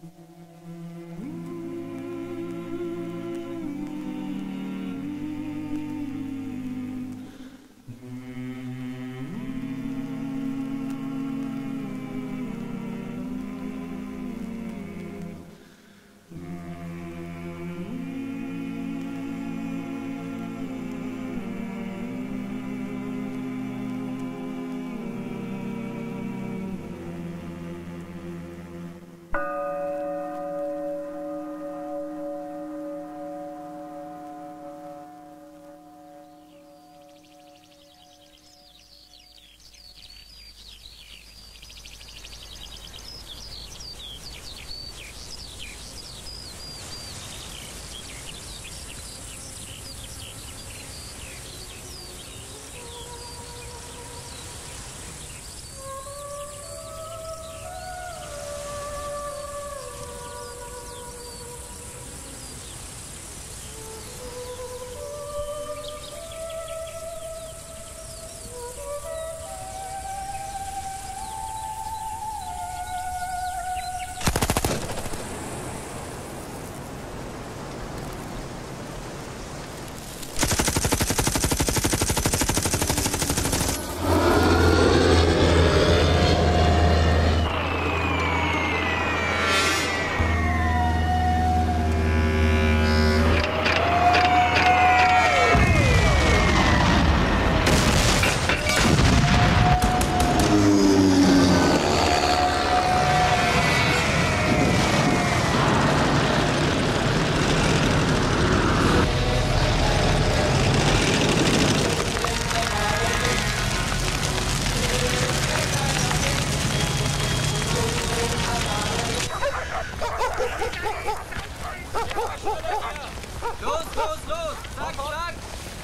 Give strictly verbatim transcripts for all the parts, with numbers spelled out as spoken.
Los, los, los! Zack, zack!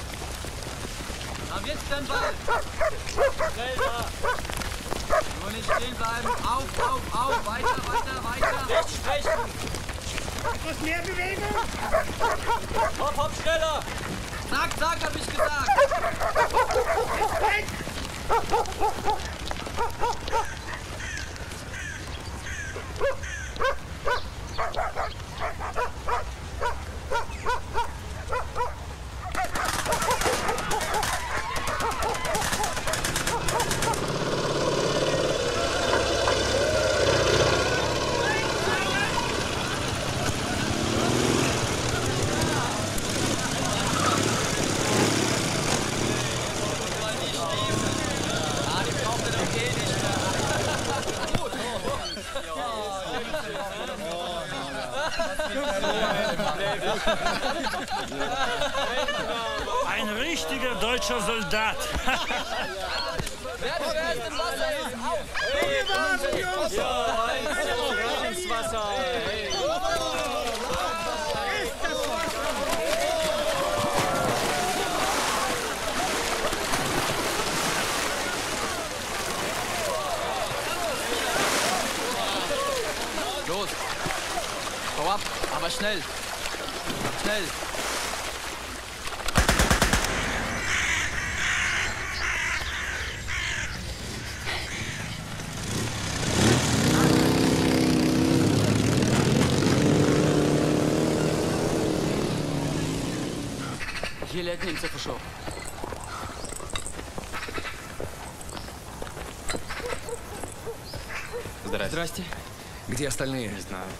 Na, jetzt den Ball! Selber! Nur nicht stehen bleiben! Auf, auf, auf! Weiter, weiter, weiter! Nicht schwächen! Etwas mehr Bewegung! Hopp, hopp, schneller! Zack, zack, hab ich gesagt! Weg! Ein richtiger deutscher Soldat. Wer zuerst im Wasser ist, auf! Wir waren, Jungs! Ja, ins Wasser! Ist das Wasser! Los! Hau ab, aber schnell! Schnell! Еле от немцев ушел. Здрасте. Здрасте. Где остальные? Не знаю.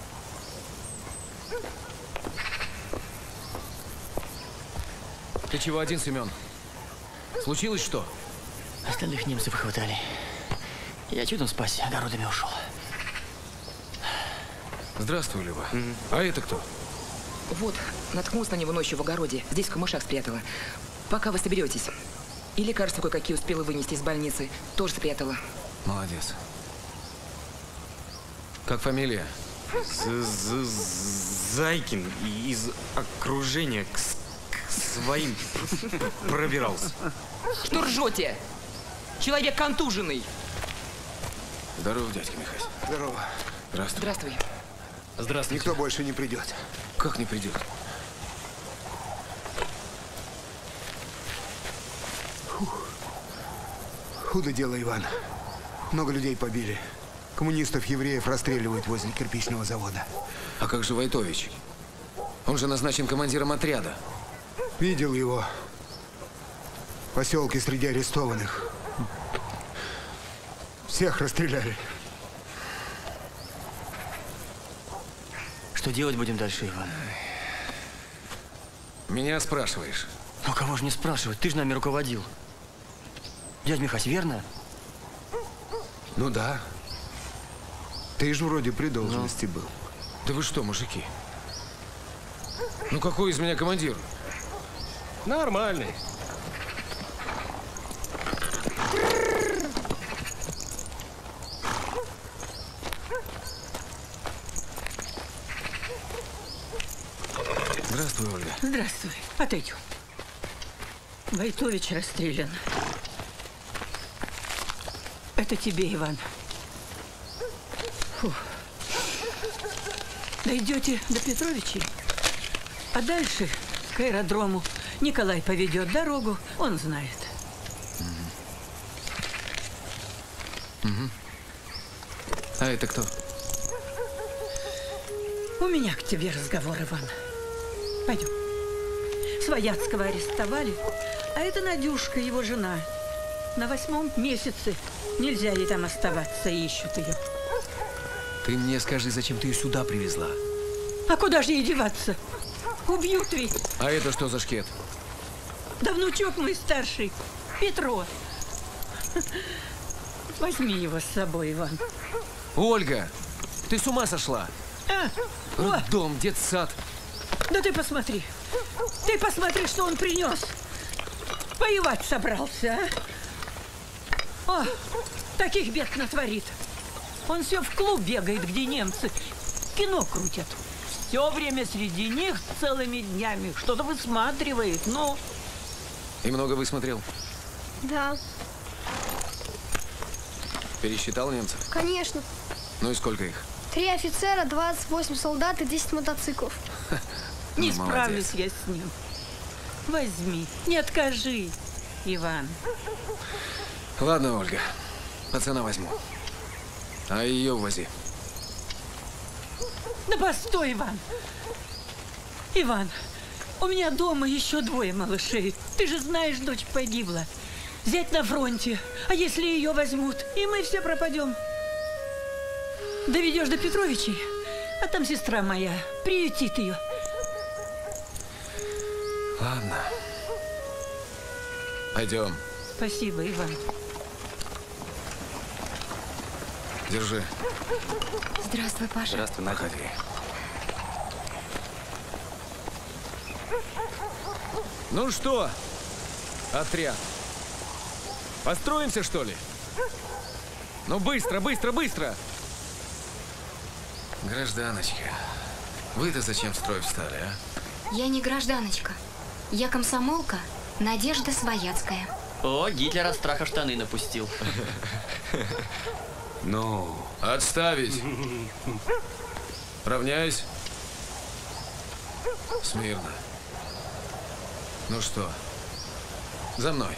Ты чего один, Семен? Случилось что? Остальных немцев хватали. Я чудом спасся, огородами ушел. Здравствуй, Люба. Mm-hmm. А это кто? Вот, наткнулась на него ночью в огороде. Здесь в камышах спрятала. Пока вы соберетесь. И лекарства кое-какие успела вынести из больницы. Тоже спрятала. Молодец. Как фамилия? Зайкин из окружения к, к своим пробирался. Что ржете? Человек контуженный. Здорово, дядька Михась. Здорово. Здравствуй. Здравствуй. Здравствуйте. Никто больше не придет. Как не придет? Фух. Худо дело, Иван. Много людей побили. Коммунистов, евреев расстреливают возле кирпичного завода. А как же Войтович? Он же назначен командиром отряда. Видел его. В поселке среди арестованных. Всех расстреляли. Что делать будем дальше, Иван? Меня спрашиваешь? Ну, кого же не спрашивать? Ты же нами руководил. Дядь Михась, верно? Ну да. Ты же вроде при должности был. Да вы что, мужики? Ну какой из меня командир? Нормальный. Здравствуй, Ольга. Здравствуй. Отойдем. Войтович расстрелян. Это тебе, Иван. Фу. Дойдете до Петровичей, а дальше к аэродрому Николай поведет дорогу, он знает. Угу. Угу. А это кто? У меня к тебе разговор, Иван. Пойдем. Свояцкого арестовали, а это Надюшка, его жена. На восьмом месяце. Нельзя ей там оставаться, ищут ее. Ты мне скажи, зачем ты ее сюда привезла? А куда же ей деваться? Убьют ведь. А это что за шкет? Да внучок мой старший, Петро. Возьми его с собой, Иван. Ольга, ты с ума сошла? А, о, Дом, детсад. да ты посмотри. Ты посмотри, что он принес. Воевать собрался, а? О, таких бед натворит. Он все в клуб бегает, где немцы кино крутят. Все время среди них целыми днями что-то высматривает, ну. И много высмотрел? Да. Пересчитал немцев? Конечно. Ну и сколько их? Три офицера, двадцать восемь солдат и десять мотоциклов. Не Ну, справлюсь я с ним. Возьми, не откажи, Иван. Ладно, Ольга, пацана возьму. А ее увози. Да постой, Иван. Иван, у меня дома еще двое малышей. Ты же знаешь, дочь погибла. Зять на фронте. А если ее возьмут, и мы все пропадем. Доведешь до Петровичей, а там сестра моя приютит ее. Ладно. Пойдем. Спасибо, Иван. Держи. Здравствуй, Паша. Здравствуй, Надя. Ходи. Ну что, отряд, построимся, что ли? Ну быстро, быстро, быстро! Гражданочка, вы-то зачем в строй встали, а? Я не гражданочка. Я комсомолка Надежда Свояцкая. О, Гитлер от страха штаны напустил. Ну, отставить. Равняйсь. Смирно. Ну что, за мной.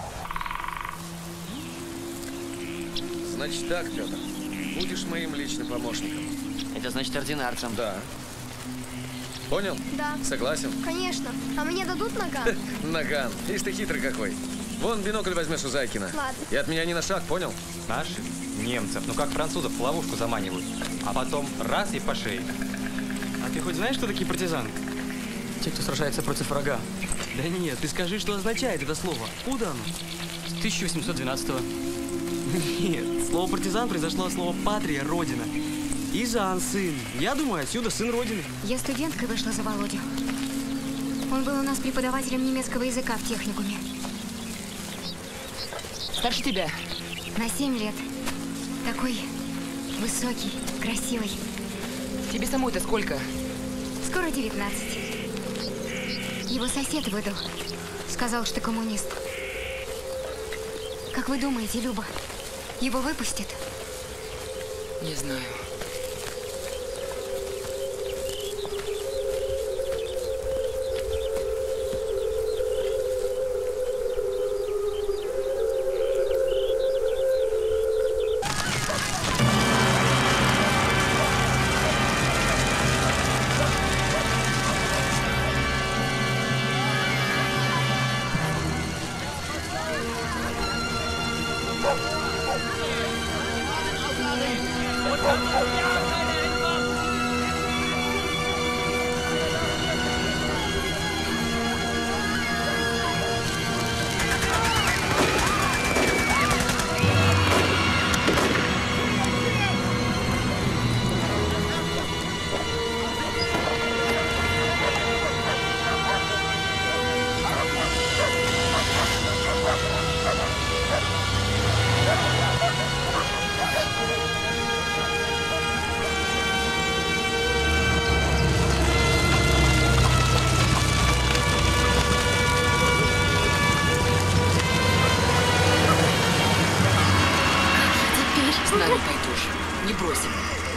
Значит так, Петр, будешь моим личным помощником. Это значит ординарцем. Да. Понял? Да. Согласен? Конечно. А мне дадут наган? Наган. Ишь ты хитрый какой. Вон бинокль возьмешь у Зайкина. Ладно. И от меня ни на шаг, понял? Наши? Немцев. Ну как французов в ловушку заманивают. А потом раз и по шее. А ты хоть знаешь, кто такие партизаны? Те, кто сражается против врага. Да нет, ты скажи, что означает это слово. Откуда оно? С тысяча восемьсот двенадцатого. Нет, слово партизан произошло от слова патрия, родина. Изан, сын. Я думаю, отсюда сын родины. Я студенткой вышла за Володю. Он был у нас преподавателем немецкого языка в техникуме. Старше тебя. На семь лет. Такой высокий, красивый. Тебе самой-то сколько? Скоро девятнадцать. Его сосед выдал. Сказал, что коммунист. Как вы думаете, Люба, его выпустят? Не знаю. С нами пойдешь. Не бросим.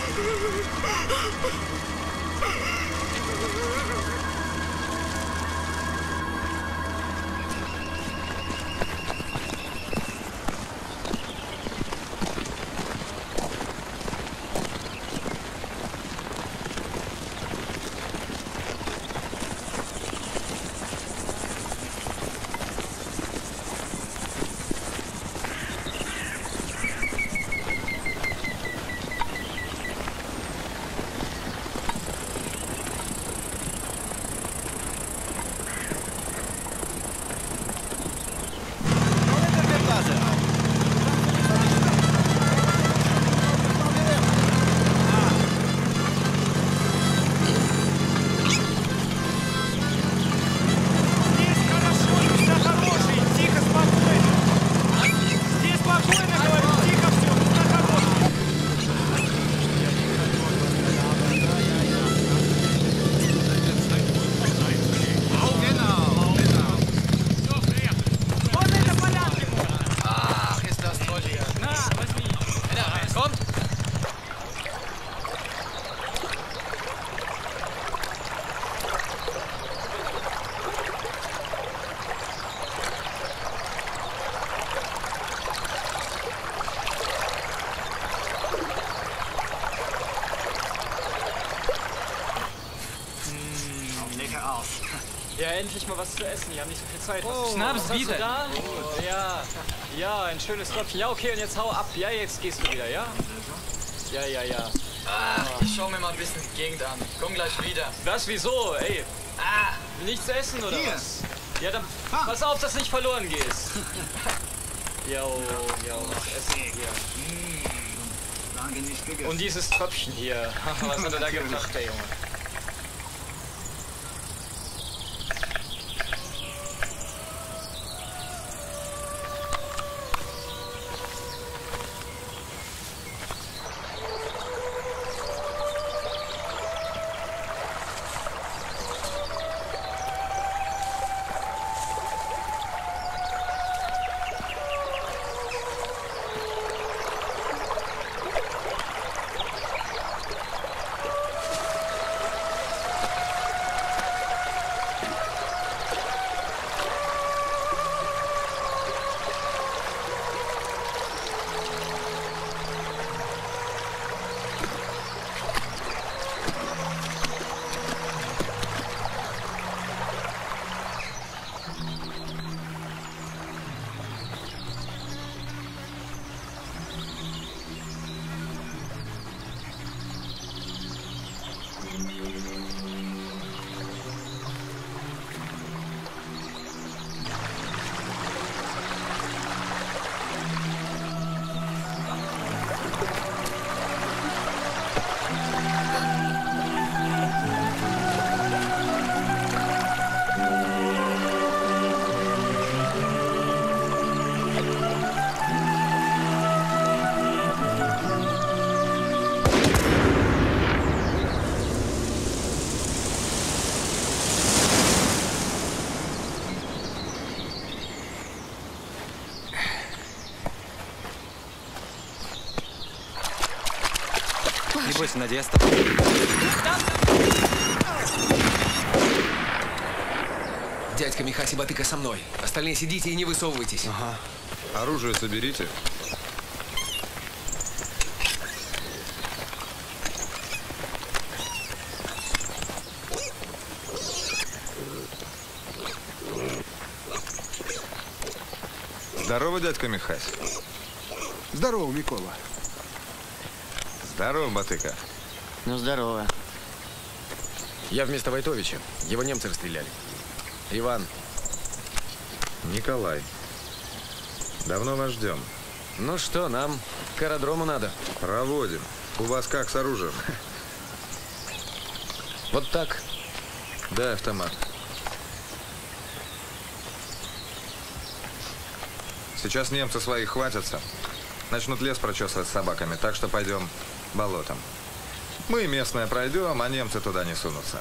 Ja, endlich mal was zu essen. Wir haben nicht so viel Zeit. Was, Oh, Schnaps, was hast du bitte. da? Ja, ja, ein schönes Tröpfchen. Ja, okay, und jetzt hau ab. Ja, jetzt gehst du wieder, ja? Ja, ja, ja. Ah, ich schau mir mal ein bisschen die Gegend an. Komm gleich wieder. Was, wieso? Ey, Ah, nichts essen oder Hier. was? Ja, dann pass auf, dass du nicht verloren gehst. Jo, jo, Essen hier. lange nicht gegessen. Und dieses Tröpfchen hier. Was hat er da gebracht, der Junge? Не бойся, Надя, я с тобой. Дядька Михась и Батыка со мной. Остальные сидите и не высовывайтесь. Ага. Оружие соберите. Здорово, дядька Михась. Здорово, Микола. Здорово, Батыка. Ну, здорово. Я вместо Войтовича. Его немцы расстреляли. Иван. Николай. Давно вас ждем. Ну что, нам к аэродрому надо. Проводим. У вас как с оружием? Вот так. Дай автомат. Сейчас немцы своих хватятся. Начнут лес прочесывать с собаками, так что пойдем болотом. Мы местное пройдем, а немцы туда не сунутся.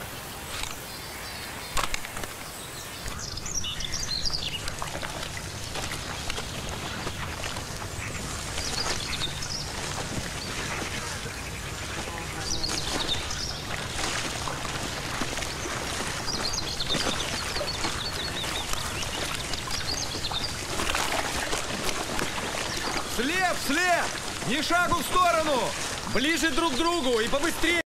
Слеп, слеп! Ни шагу в сторону! Ближе друг к другу и побыстрее!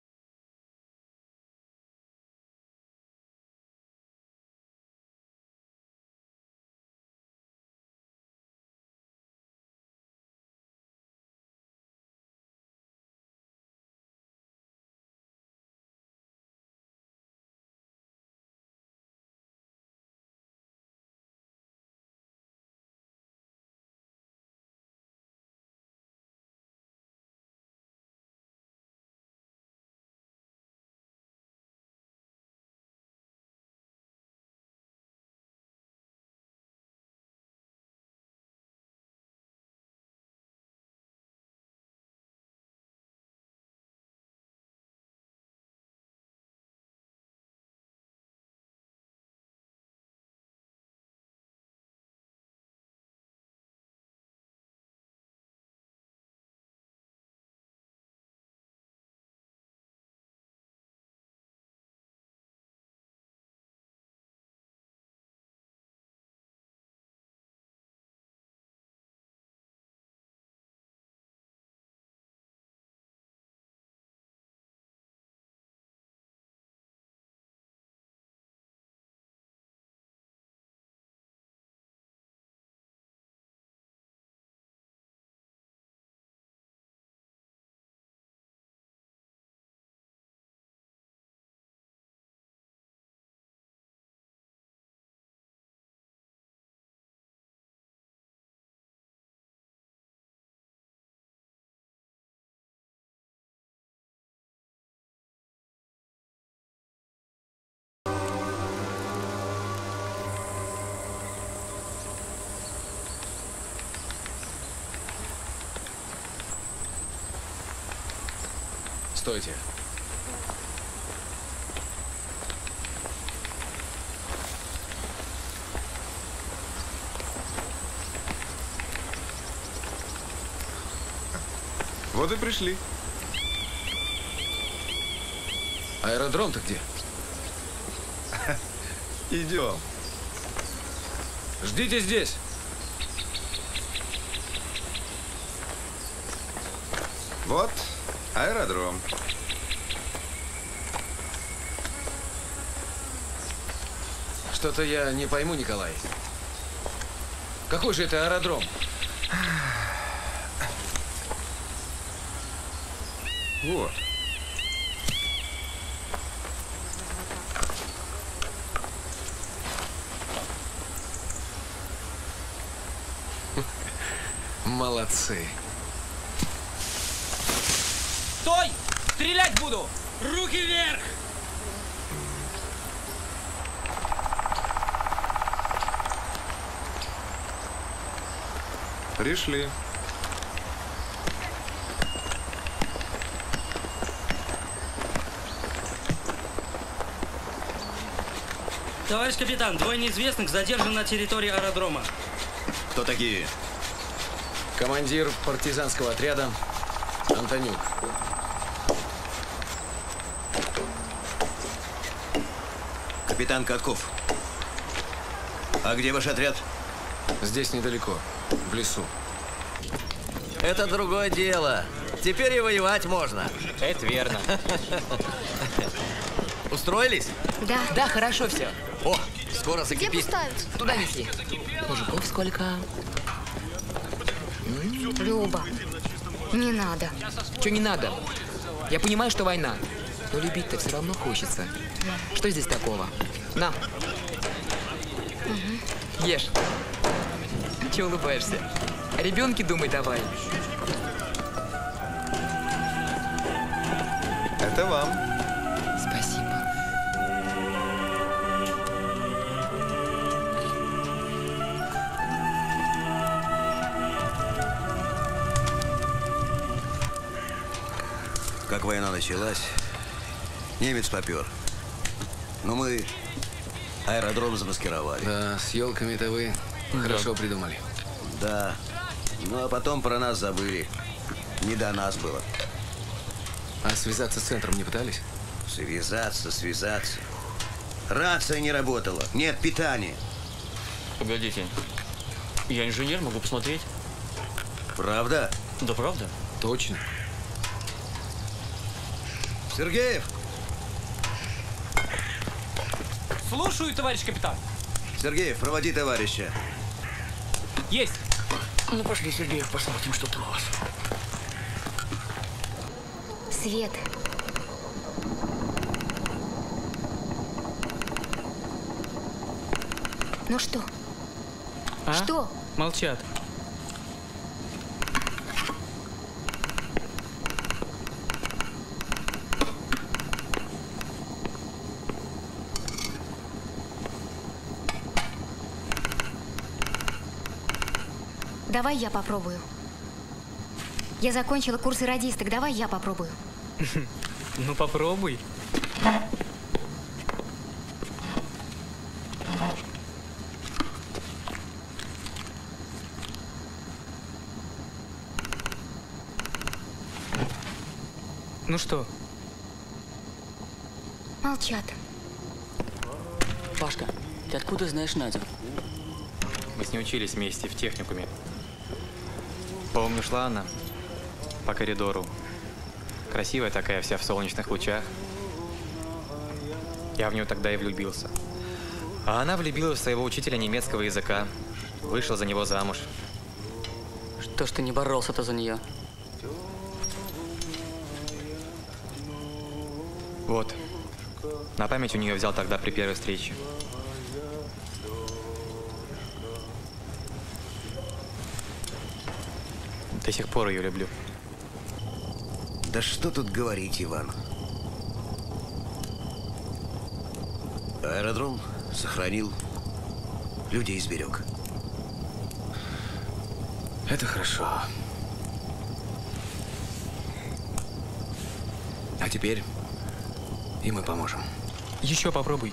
Стойте. Вот и пришли. Аэродром-то где? Идем. Ждите здесь. Вот аэродром. Что-то я не пойму, Николай. Какой же это аэродром? Вот. Молодцы. Стой! Стрелять буду! Руки вверх! Пришли. Товарищ капитан, двое неизвестных задержаны на территории аэродрома. Кто такие? Командир партизанского отряда Антонюк. Капитан Катков. А где ваш отряд? Здесь недалеко, в лесу. Это другое дело. Теперь и воевать можно. Это верно. Устроились? Да. Да, хорошо все. О, скоро Где закипит. поставить? Туда неси. Мужиков сколько? Люба, Не надо. Что не надо? Я понимаю, что война. Но любить-то все равно хочется. Что здесь такого? На. Угу. Ешь. Чего улыбаешься? О ребенке думай давай. Это вам. Спасибо. Как война началась, немец попер. Но мы аэродром замаскировали. Да, с елками-то вы хорошо Да. придумали. Да. Ну а потом про нас забыли. Не до нас было. А связаться с центром не пытались? Связаться, связаться. Рация не работала. Нет питания. Погодите. Я инженер, могу посмотреть. Правда? Да правда. Точно. Сергеев! Слушаю, товарищ капитан. Сергеев, проводи товарища. Есть. Ну пошли, Сергеев, посмотрим, что там у вас. Свет. Ну что? А? Что? Молчат. Давай я попробую. Я закончила курсы радисток. Давай я попробую. Ну попробуй. Ну что? Молчат. Пашка, ты откуда знаешь Надю? Мы с ней учились вместе в техникуме. Помню, шла она по коридору. Красивая такая, вся в солнечных лучах. Я в нее тогда и влюбился. А она влюбилась в своего учителя немецкого языка. Вышла за него замуж. Что ж ты не боролся-то за нее? Вот. На память у нее взял тогда при первой встрече. До сих пор ее люблю. Да что тут говорить, Иван? Аэродром сохранил, людей сберег. Это хорошо. А теперь и мы поможем. Еще попробуй.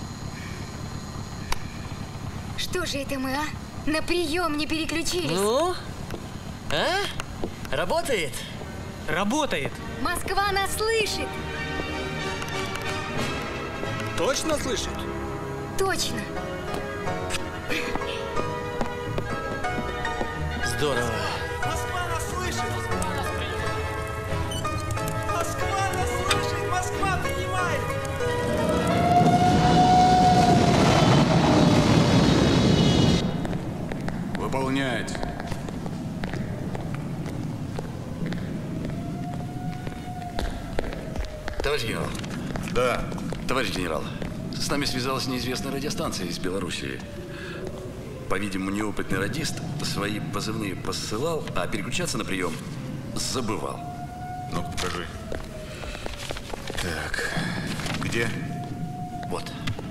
Что же это мы, а? На прием не переключились. Ну? А? Работает? Работает. Москва нас слышит. Точно слышит? Точно. Здорово. Москва нас слышит! Москва нас слышит! Москва принимает! Выполняет. Товарищ генерал. Да. Товарищ генерал, с нами связалась неизвестная радиостанция из Белоруссии. По-видимому, неопытный радист свои позывные посылал, а переключаться на прием забывал. Ну-ка, покажи. Так, где? Вот.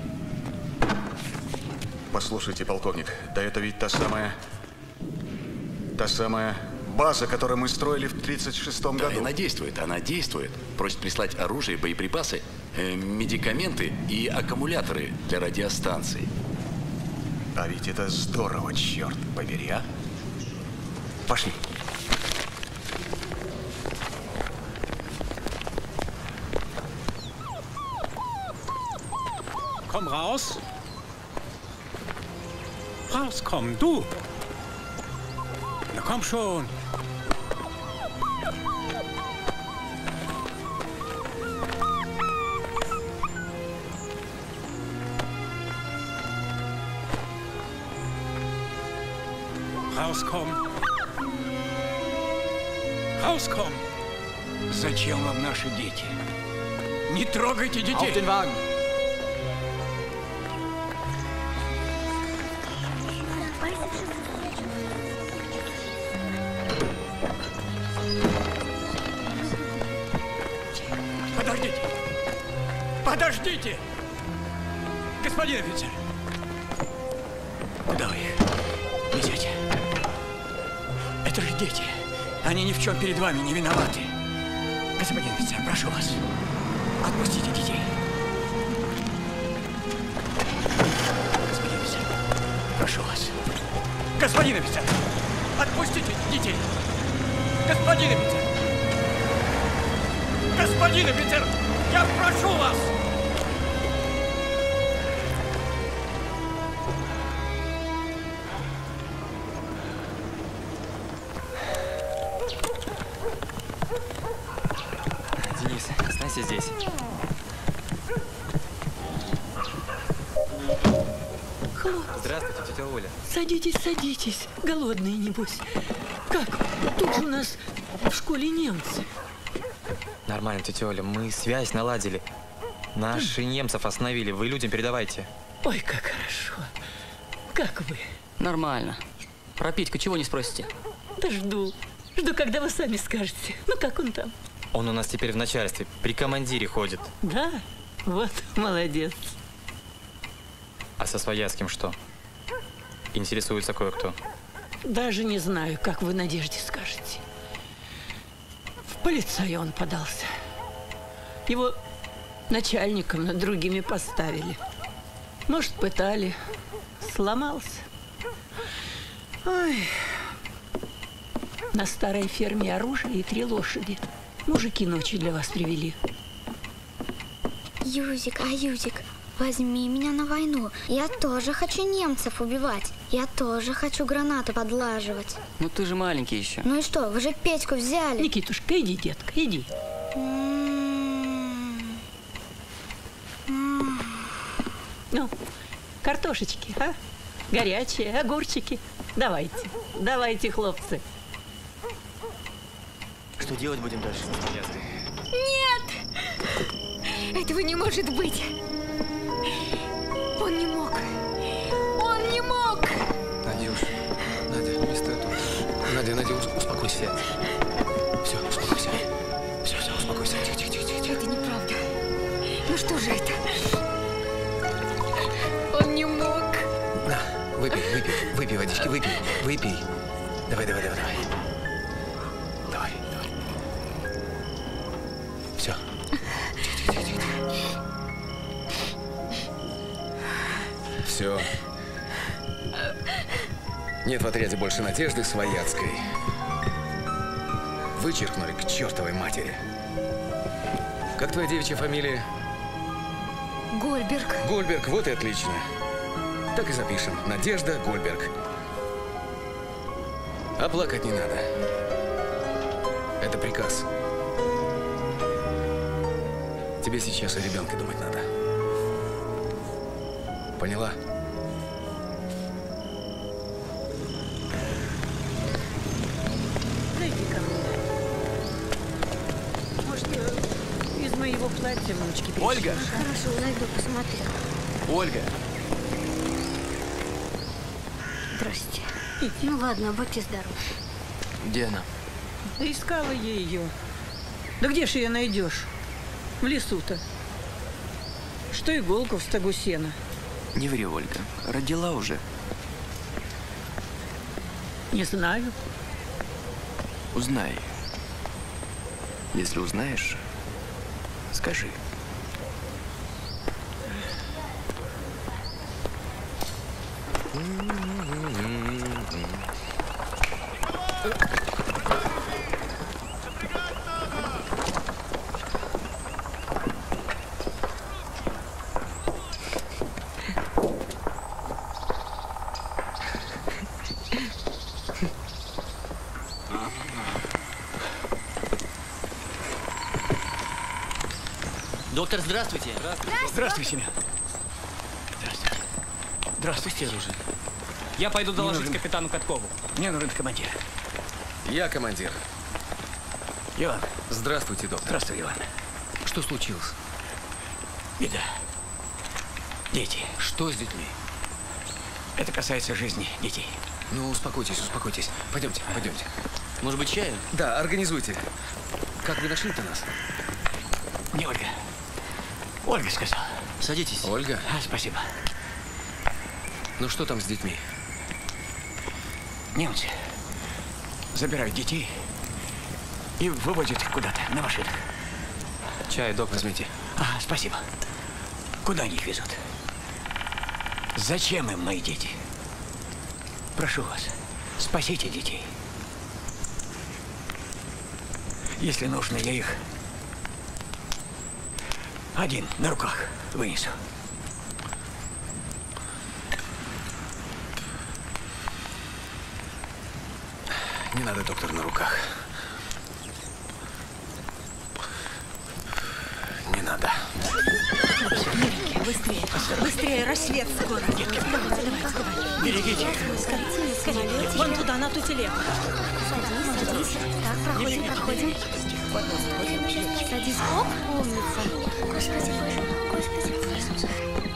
Послушайте, полковник, да это ведь та самая... Та самая база, которую мы строили в тридцать шестом Да, году. она действует, она действует. Просит прислать оружие, боеприпасы, э, медикаменты и аккумуляторы для радиостанции. А ведь это здорово, черт побери, а? Пошли. Komm raus. Raus, komm, du. Na komm schon. Rauskommen. Rauskommen! Зачем вам наши дети? Не трогайте детей! Auf den Wagen! Подождите! Подождите! Господин офицер! Куда вы их несете? Это же дети. Они ни в чем перед вами не виноваты. Господин офицер, прошу вас, отпустите детей. Господин офицер, прошу вас. Господин офицер, отпустите детей. Господин офицер! Господин офицер, я прошу вас! Денис, останься здесь. Хлоп. Здравствуйте, тетя Оля. Садитесь, садитесь. Голодные, небось. Как? Тут же у нас в школе немцы. Нормально, тетя Оля, мы связь наладили. Наши немцев остановили. Вы людям передавайте. Ой, как хорошо. Как вы? Нормально. Про Петьку чего не спросите? Да жду. Жду, когда вы сами скажете. Ну, как он там? Он у нас теперь в начальстве. При командире ходит. Да? Вот, молодец. А со Свояцким что? Интересуется кое-кто. Даже не знаю, как вы Надежде скажете. В полицаю он подался. Его начальником над другими поставили. Может, пытали. Сломался. Ой. На старой ферме оружие и три лошади. Мужики ночью для вас привели. Юзик, а Юзик, возьми меня на войну. Я тоже хочу немцев убивать. Я тоже хочу гранату подлаживать. Ну ты же маленький еще. Ну и что, вы же Петьку взяли. Никитушка, иди, детка, иди. Ну, картошечки, а? Горячие, огурчики. Давайте, давайте, хлопцы. Что делать будем дальше? Нет! Этого не может быть. Он не мог. Он не мог. Надюш, Надя, не стой тут. Надя, Надя, успокойся. Все, успокойся. Все, все, успокойся. Тихо, тихо, тихо, тихо. Это неправда. Ну что же это? Он не мог. На, выпей, выпей, выпей водички, выпей, выпей. Давай, давай, давай, давай. Давай, давай. Все. Тихо, тихо, тихо, тихо. Все. Нет в отряде больше Надежды Свояцкой. Вычеркнули к чертовой матери. Как твоя девичья фамилия? Гольберг. Гольберг, вот и отлично. Так и запишем. Надежда Гольберг. А плакать не надо. Это приказ. Тебе сейчас о ребенке думать надо. Поняла? Зайди ко мне. Может, из моего платья внучки пришли? Ольга! Хорошо, зайду, посмотрю. Ольга! Здрасте. Ну ладно, будьте здоровы. Где она? Да искала я ее. Да где ж ее найдешь? В лесу-то. Что иголку в стогу сена. Не ври, Ольга. Родила уже. Не знаю. Узнай. Если узнаешь, скажи. Доктор, здравствуйте. Здравствуйте. Здравствуй, Семен. Здравствуйте. Здравствуйте, оружие. Я пойду доложить нужен... капитану Каткову. Мне нужен командир. Я командир. Иван. Здравствуйте, доктор. Здравствуй, Иван. Что случилось? Беда. Дети. Что с детьми? Это касается жизни детей. Ну, успокойтесь, успокойтесь. Пойдемте, пойдемте. Может быть, чаю? Да, организуйте. Как вы нашли-то нас? Не Ольга. Ольга сказала. Садитесь. Ольга? А, спасибо. Ну, что там с детьми? Немцы забирают детей и вывозят их куда-то на машинах. Чай, доктор. Возьмите. А, спасибо. Куда они их везут? Зачем им мои дети? Прошу вас, спасите детей. Если нужно, я их один на руках вынесу. Не надо, доктор, на руках. Не надо. Миленькие, быстрее. Быстрее, рассвет скоро. Детки, давай, давай, давай. Берегите их. Скорее, скорее. Вон туда, на ту телегу. Садись, садись. Так, проходим, проходим. Садись. Оп, умница. Господи, господи, господи.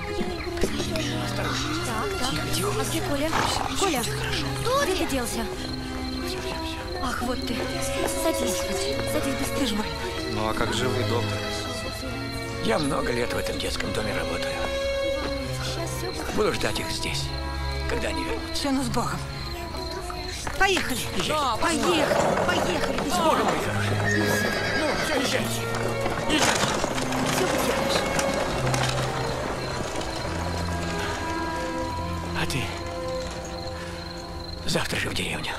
Так, так. А где Коля? Коля, где ты делся? Ах, вот ты. Садись, садись быстрее. Ну а как же вы, доктор? Я много лет в этом детском доме работаю. Буду ждать их здесь, когда они вернутся. Все, ну с Богом. Поехали. Да, поехали, поехали. С Богом, мои хорошие. Ну, все, езжайте. Езжайте. Все потеряешь. А ты завтра же в деревню.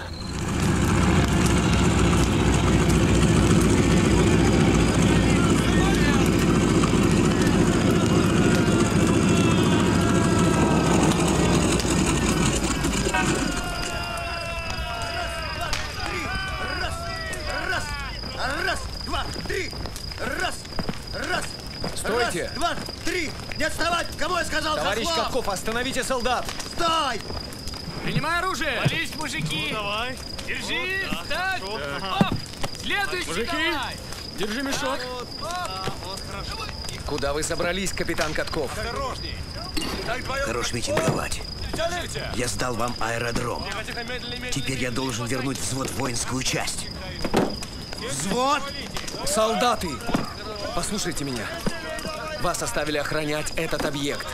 Стойте! Раз, два, три! Не отставать! Кому я сказал? Товарищ Заслав! Капков, остановите солдат! Стой! Принимай оружие! Молись, мужики! Ну, давай! Держи! Вот, Встать! хорошо. Оп! Следующий Мужики! давай! Держи мешок! Вот, оп! Вот, хорошо. Куда вы собрались, капитан Катков? Осторожней! Хорош митинговать. Я сдал вам аэродром. Теперь я должен вернуть взвод в воинскую часть. Взвод! Солдаты! Послушайте меня. Вас оставили охранять этот объект.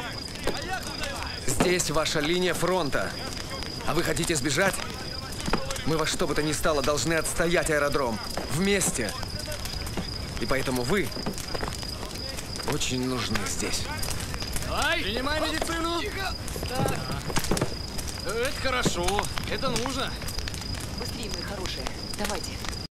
Здесь ваша линия фронта. А вы хотите сбежать? Мы во что бы то ни стало должны отстоять аэродром. Вместе. И поэтому вы очень нужны здесь. Давай! Принимай медицину! Тихо! Так. Это хорошо. Это нужно. Быстрее, мои хорошие. Давайте.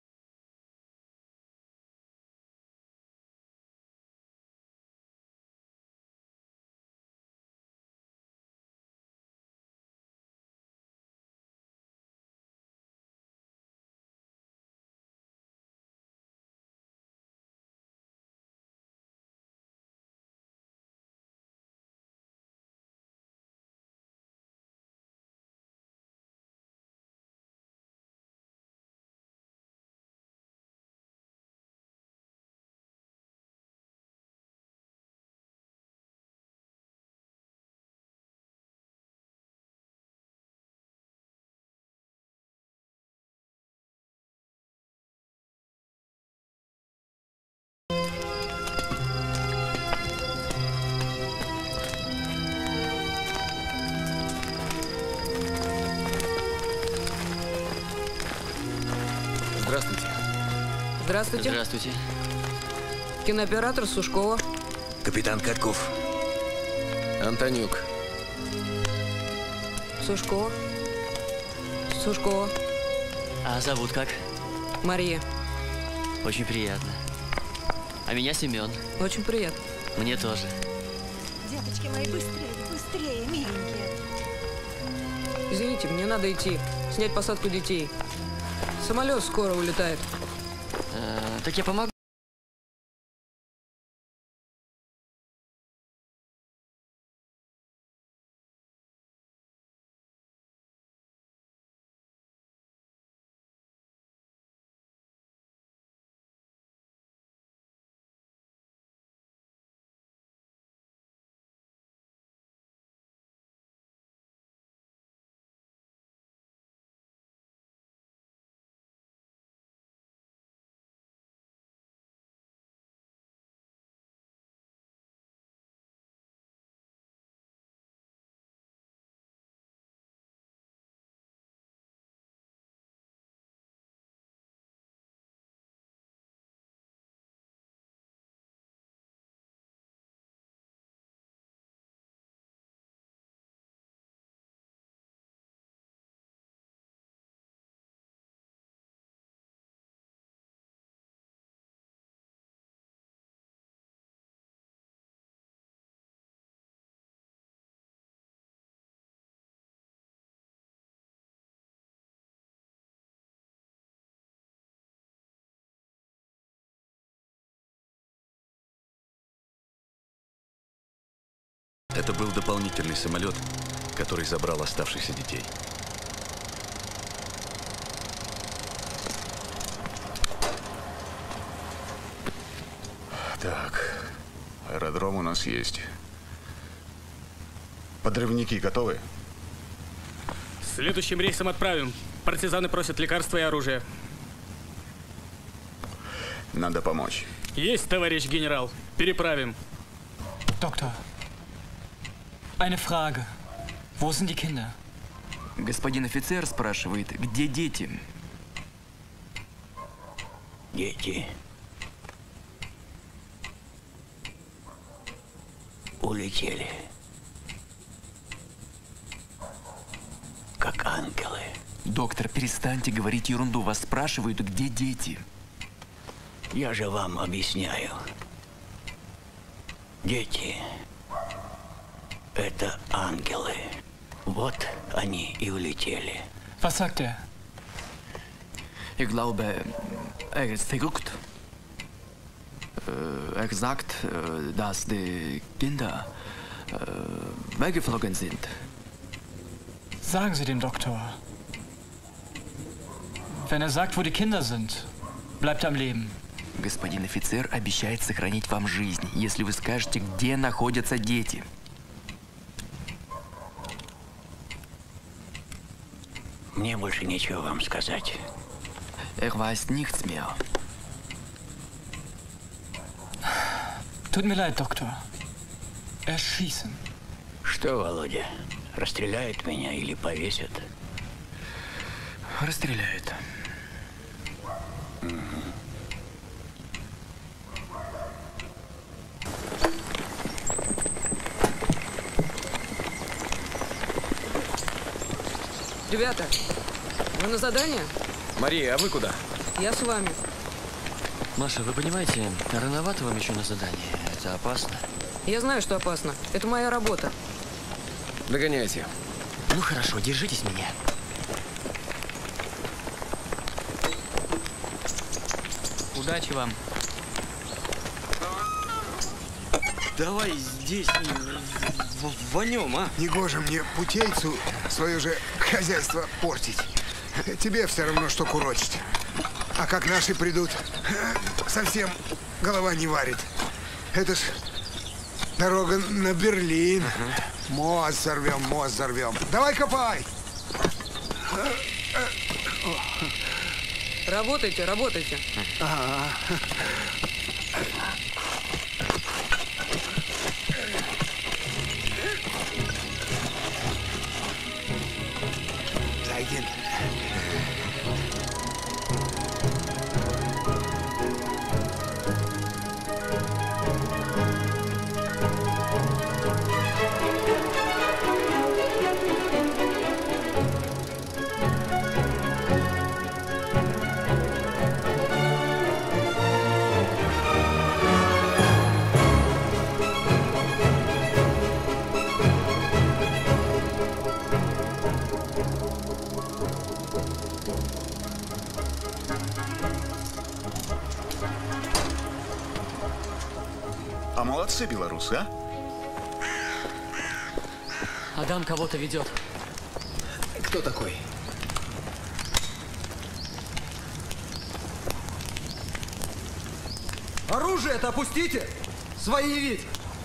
Здравствуйте. Здравствуйте. Здравствуйте. Кинооператор Сушкова. Капитан Катков. Антонюк. Сушкова. Сушкова. А зовут как? Мария. Очень приятно. А меня Семен. Очень приятно. Мне тоже. Деточки мои, быстрее, быстрее, миленькие. Извините, мне надо идти. Снять посадку детей. Самолет скоро улетает. А, так я помогу. Это был дополнительный самолет, который забрал оставшихся детей. Так, аэродром у нас есть. Подрывники готовы? Следующим рейсом отправим. Партизаны просят лекарства и оружие. Надо помочь. Есть, товарищ генерал. Переправим. Доктор, eine Frage. Wo sind die Kinder? Господин офицер спрашивает, где дети? Дети. Улетели. Как ангелы. Доктор, перестаньте говорить ерунду. Вас спрашивают, где дети? Я же вам объясняю. Дети – это ангелы. Вот они и улетели. Was sagt er? Ich glaube, er ist verrückt. Er sagt, dass die Kinder weggeflogen sind. Sagen Sie dem Doktor. Wenn er sagt, wo die Kinder sind, bleibt er am Leben. Господин офицер обещает сохранить вам жизнь, если вы скажете, где находятся дети. Мне больше нечего вам сказать. Er weiß nichts mehr. Tut mir leid, Doktor. Erschießen. Что, Володя, расстреляют меня или повесят? Расстреляют. Ребята, вы на задание? Мария, а вы куда? Я с вами. Маша, вы понимаете, рановато вам еще на задание. Это опасно. Я знаю, что опасно. Это моя работа. Догоняйте. Ну хорошо, держитесь меня. Удачи вам. Давай здесь вонем, а? Негоже мне путейцу свое же хозяйство портить. Тебе все равно, что курочить. А как наши придут, совсем голова не варит. Это ж дорога на Берлин. Мост взорвем, мост взорвем. Давай копай! Работайте, работайте. Ага. Зайдем. А молодцы белорусы, а? Адам кого-то ведет. Кто такой? Оружие-то опустите! Свои ведь!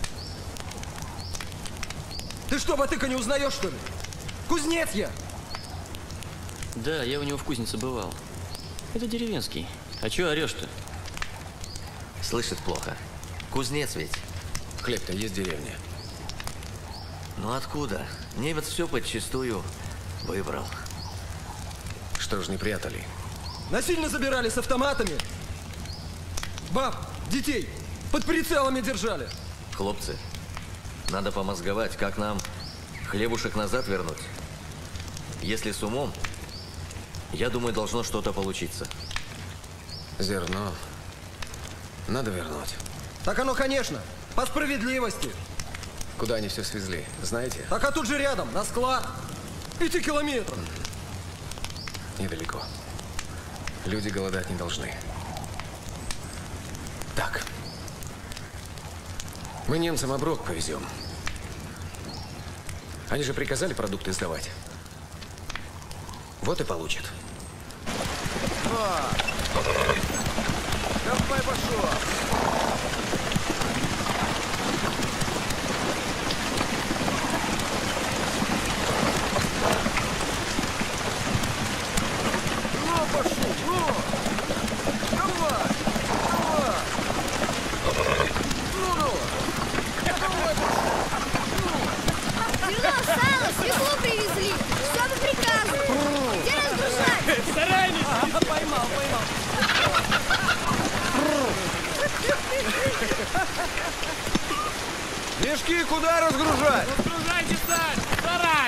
Ты что, Батыка, не узнаешь, что ли? Кузнец я! Да, я у него в кузнице бывал. Это деревенский. А чё орешь-то? Слышит плохо. Кузнец ведь. Хлеб-то есть деревня. Ну откуда? Немец все подчистую выбрал. Что ж не прятали? Насильно забирали с автоматами. Баб, детей под прицелами держали. Хлопцы, надо помозговать, как нам хлебушек назад вернуть. Если с умом, я думаю, должно что-то получиться. Зерно надо вернуть. Так оно, конечно, по справедливости. Куда они все свезли, знаете? Так а тут же рядом, на склад. Пяти километров. Недалеко. Люди голодать не должны. Так. Мы немцам оброк повезем. Они же приказали продукты сдавать. Вот и получат. Давай, пошел! Ну, пошел! Ну! Давай! Давай! Ну, ну! Давай, пошел! Зерно, сало, свеклу привезли. Все по приказу. Где разгружать? Старайник! Поймал, поймал. Мешки куда разгружать? Разгружайте сами! Сарай!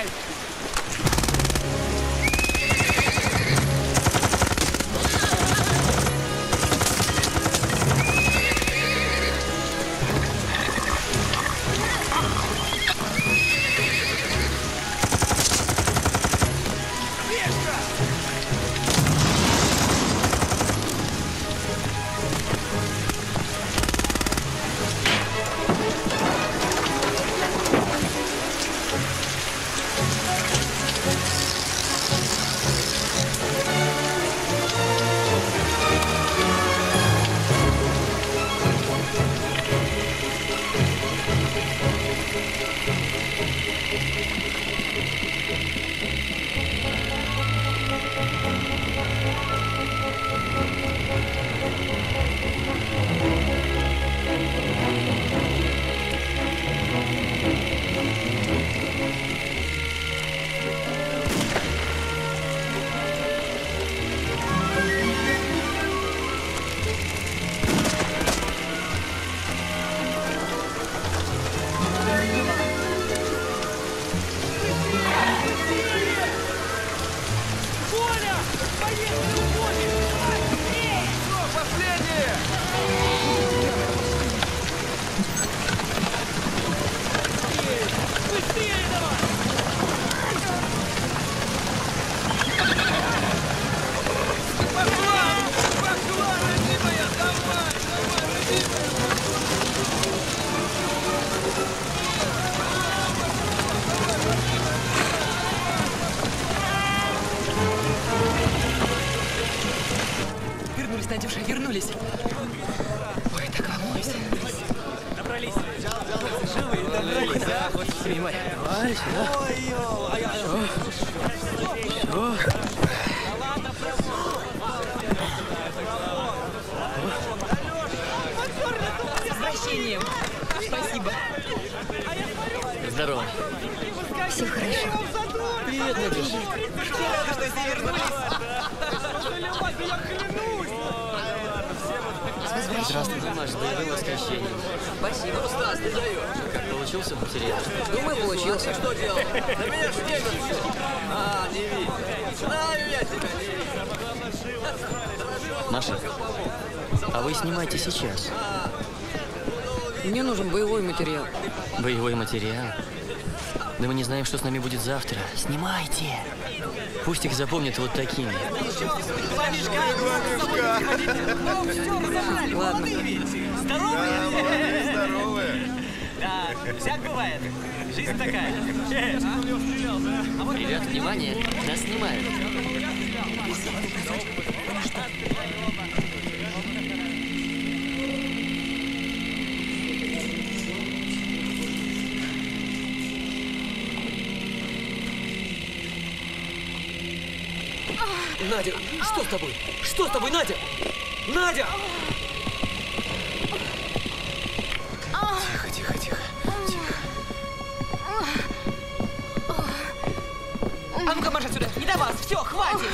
Вернулись, Надюша, вернулись. Ой, так волнуюсь. Добрались. Живые, добрались, а? Снимай. Давай, сюда. Все. С возвращением. Спасибо. Здорово. Все хорошо. Привет, Надюша. Рада, что все вернулись. Я клянусь. Здравствуй, Маш, с боевым воскресеньем. Спасибо. Ну, Стас, ты даешь. Как получился материал? Думаю, получился. Что делал? На меня снегом все. А, не видно. Знаю я тебя, не видно. Маша, а вы снимайте сейчас. Мне нужен боевой материал. Боевой материал? Да мы не знаем, что с нами будет завтра. Снимайте. Пусть их запомнят вот такими. Ладно. Здоровые? Здоровые. Да, всяк бывает. Жизнь такая. Ребят, внимание, нас снимают. Надя, что с тобой? Что с тобой, Надя? Надя! Тихо, тихо, тихо. А ну-ка, Маша, сюда. Не до вас. Все, хватит.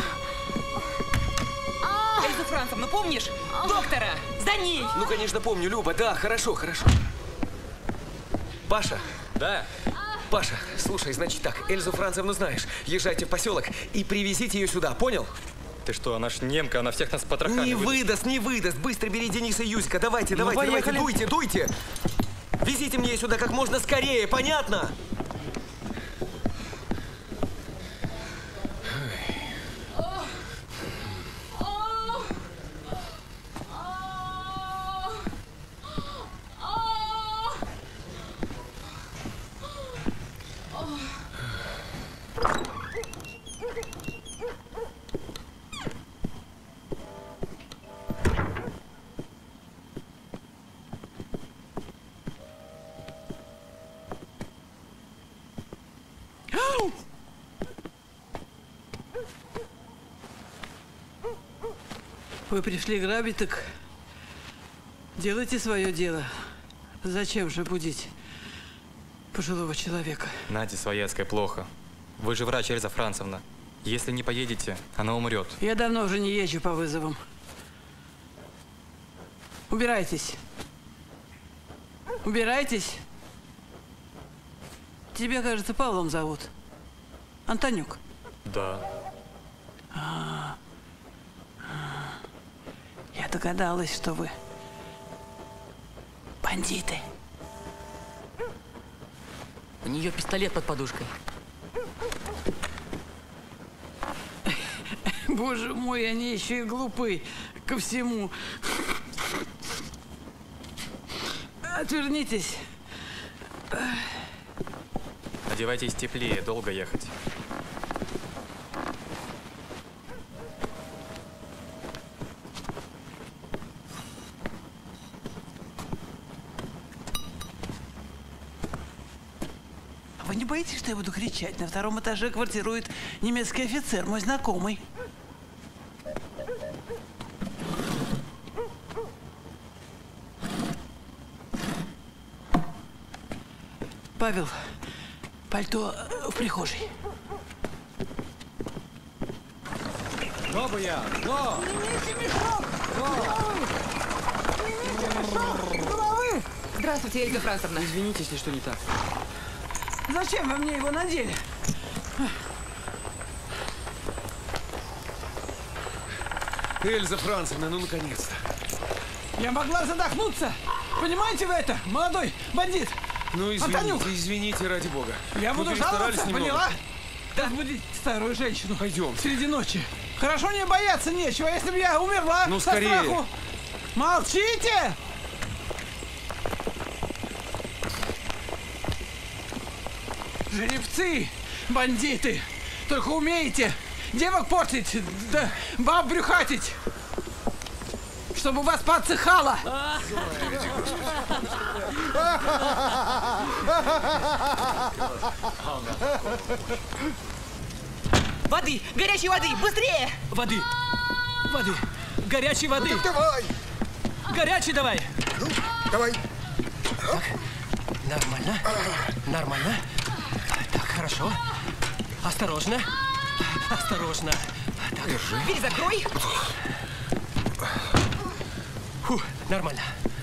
Эльзу Францевну, помнишь? Доктора! За ней! Ну, конечно, помню, Люба. Да, хорошо, хорошо. Паша. Да. Паша, слушай, значит так, Эльзу Францевну знаешь. Езжайте в поселок и привезите ее сюда, понял? Ты что, она ж немка, она всех нас с потрохами Не выдаст. выдаст, не выдаст. Быстро бери Дениса и Юзика. Давайте, Ну, давайте, давайте, поехали. дуйте, дуйте. Везите мне ее сюда как можно скорее, понятно? Вы пришли грабить, так делайте свое дело. Зачем же будить пожилого человека? Наде Свояцкой плохо. Вы же врач, Эльза Францевна. Если не поедете, она умрет. Я давно уже не езжу по вызовам. Убирайтесь. Убирайтесь. Тебя, кажется, Павлом зовут. Антонюк. Да. А, я догадалась, что вы бандиты. У нее пистолет под подушкой. Боже мой, они еще и глупы ко всему. Отвернитесь. Одевайтесь теплее, долго ехать. Вы не боитесь, что я буду кричать? На втором этаже квартирует немецкий офицер, мой знакомый. Павел, пальто в прихожей. Но бы я, но! Здравствуйте, Эльза Францевна. Извините, если что не так. Зачем вы мне его надели? Эльза Францевна, ну наконец-то. Я могла задохнуться. Понимаете вы это, молодой бандит? Ну извините, Антонюк! извините, ради бога. Я Мы буду перестарались жаловаться, немного. поняла? Так будить старую женщину. Пойдем. Среди ночи. Хорошо, не бояться нечего, если бы я умерла Ну, со скорее. страху. Молчите! Жеребцы, бандиты, только умеете девок портить, да баб брюхатить, чтобы у вас подсыхало. Воды! Горячей воды! Быстрее! Воды! Воды! Горячей воды! Ну, так давай! Горячей давай! Ну, давай! Так, нормально. Нормально. Так, хорошо. Осторожно. Осторожно. Так. Держи. Дверь закрой! Фу, нормально.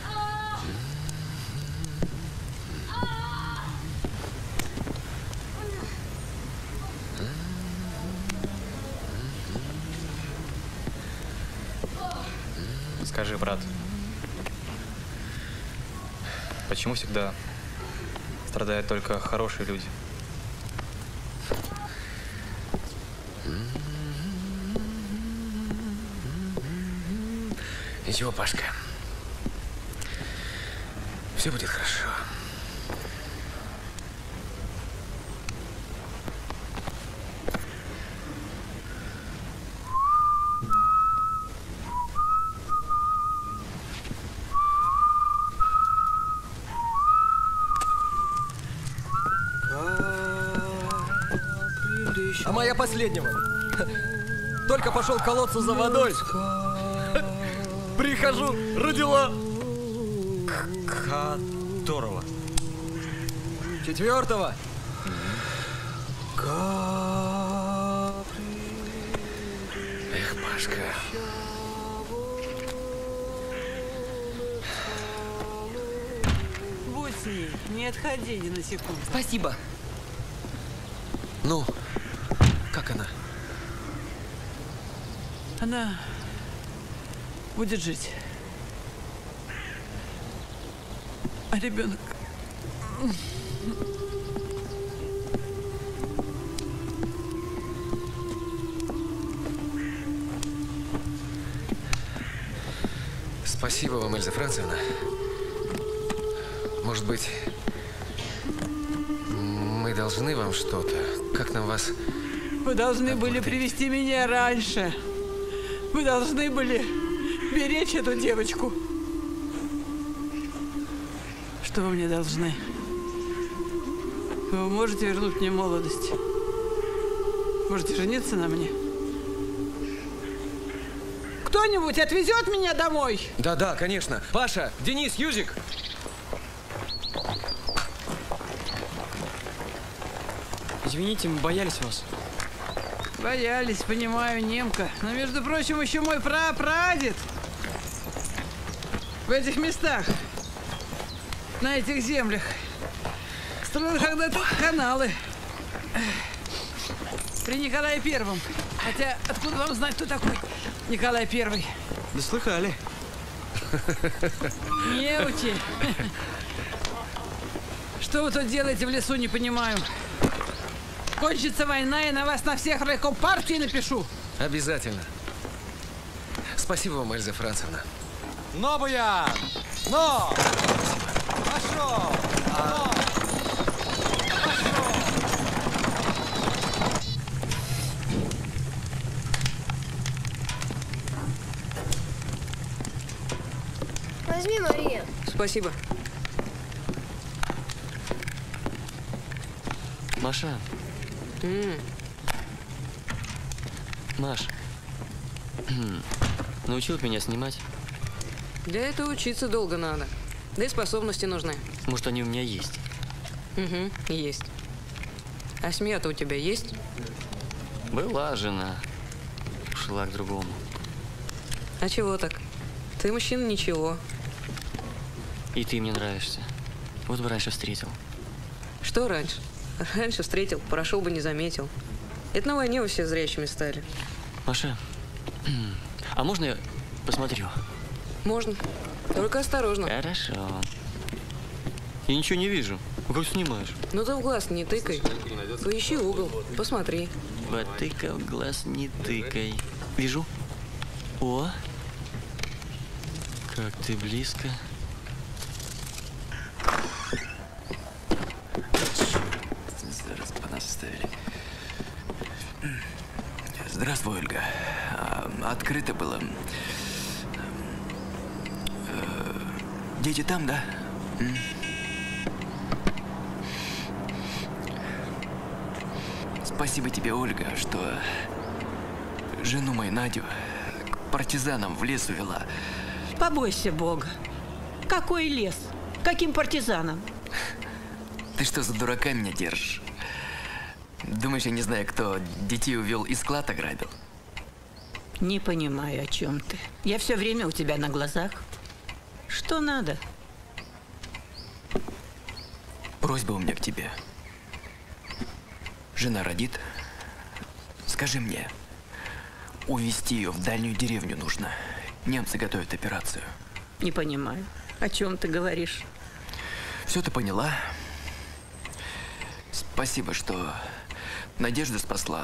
Скажи, брат, почему всегда страдают только хорошие люди? Ничего, Пашка. Все будет хорошо. А моя последнего. Только пошел к колодцу за водой. Прихожу, родила. Которого? Четвертого. Эх, Пашка. Будь с ней, не отходи ни на секунду. Спасибо. Ну, как она? Она будет жить. А ребенок... Спасибо вам, Эльза Францевна. Может быть, мы должны вам что-то? Как нам вас... Вы должны были привести меня раньше. Вы должны были беречь эту девочку. Что вы мне должны? Вы можете вернуть мне молодость? Можете жениться на мне? Кто-нибудь отвезет меня домой? Да-да, конечно. Паша, Денис, Юзик. Извините, мы боялись вас. Боялись, понимаю, немка. Но, между прочим, еще мой прапрадед в этих местах, на этих землях, строил когда-то каналы при Николае Первом. Хотя, откуда вам знать, кто такой Николай Первый? Да слыхали. Неучи. Что вы тут делаете в лесу, не понимаю. Кончится война, и на вас на всех райком партии напишу. Обязательно. Спасибо вам, Эльза Францевна. Но, Буян! Но! Пошел! Но! Возьми, Мария. Спасибо. Маша. М. Маш. Научил меня снимать. Для этого учиться долго надо. Да и способности нужны. Может, они у меня есть? Угу, есть. А семья-то у тебя есть? Была жена. Ушла к другому. А чего так? Ты мужчина ничего. И ты мне нравишься. Вот бы раньше встретил. Что раньше? Раньше встретил, прошел бы, не заметил. Это на войне вы все зрячими стали. Маша, а можно я посмотрю? Можно. Только осторожно. Хорошо. Я ничего не вижу. Как снимаешь? Ну ты в глаз не тыкай. Поищи угол, посмотри. Потыкай в глаз, не тыкай. Вижу. О! Как ты близко. Зараз по нас оставили. Здравствуй, Ольга. А, открыто было. Э, дети там, да? М? Спасибо тебе, Ольга, что жену мою Надю к партизанам в лес увела. Побойся Бога. Какой лес? Каким партизанам? Ты что, за дурака меня держишь? Думаешь, я не знаю, кто детей увел и склад ограбил? Не понимаю, о чем ты. Я все время у тебя на глазах. Что надо? Просьба у меня к тебе. Жена родит. Скажи мне, увезти ее в дальнюю деревню нужно. Немцы готовят операцию. Не понимаю, о чем ты говоришь. Все ты поняла. Спасибо, что Надежду спасла.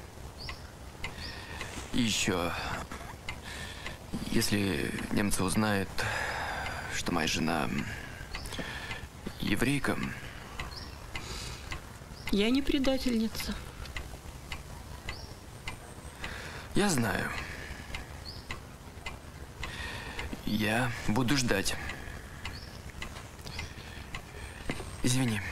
И еще, если немцы узнают, что моя жена еврейка... Я не предательница. Я знаю. Я буду ждать. Извини.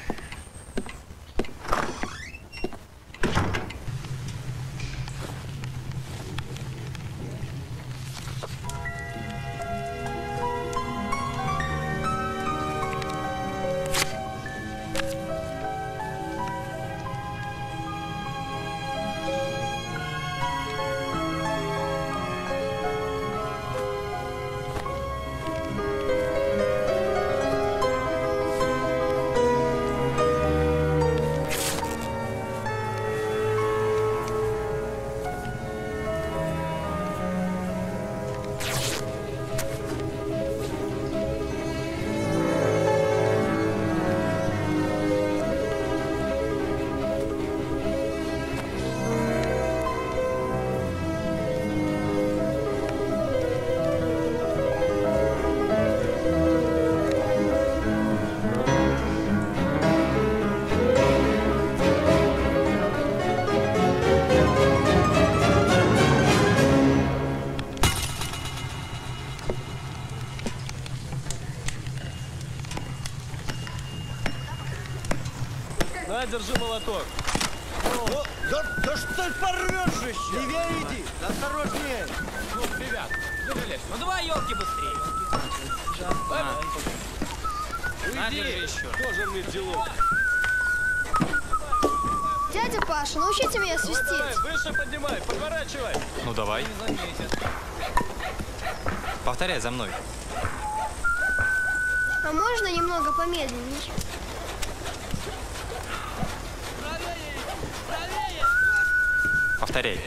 На, держи молоток. Ну, да, да что ты порвешь еще? Левее иди, осторожнее. Ну, ребят, ну, ну давай, елки, быстрее. А. На, держи еще. Тоже мне дело. Дядя Паша, научите меня свистеть. Давай, давай, выше поднимай, поворачивай. Ну давай. Повторяй за мной. А можно немного помедленнее? Повторяй.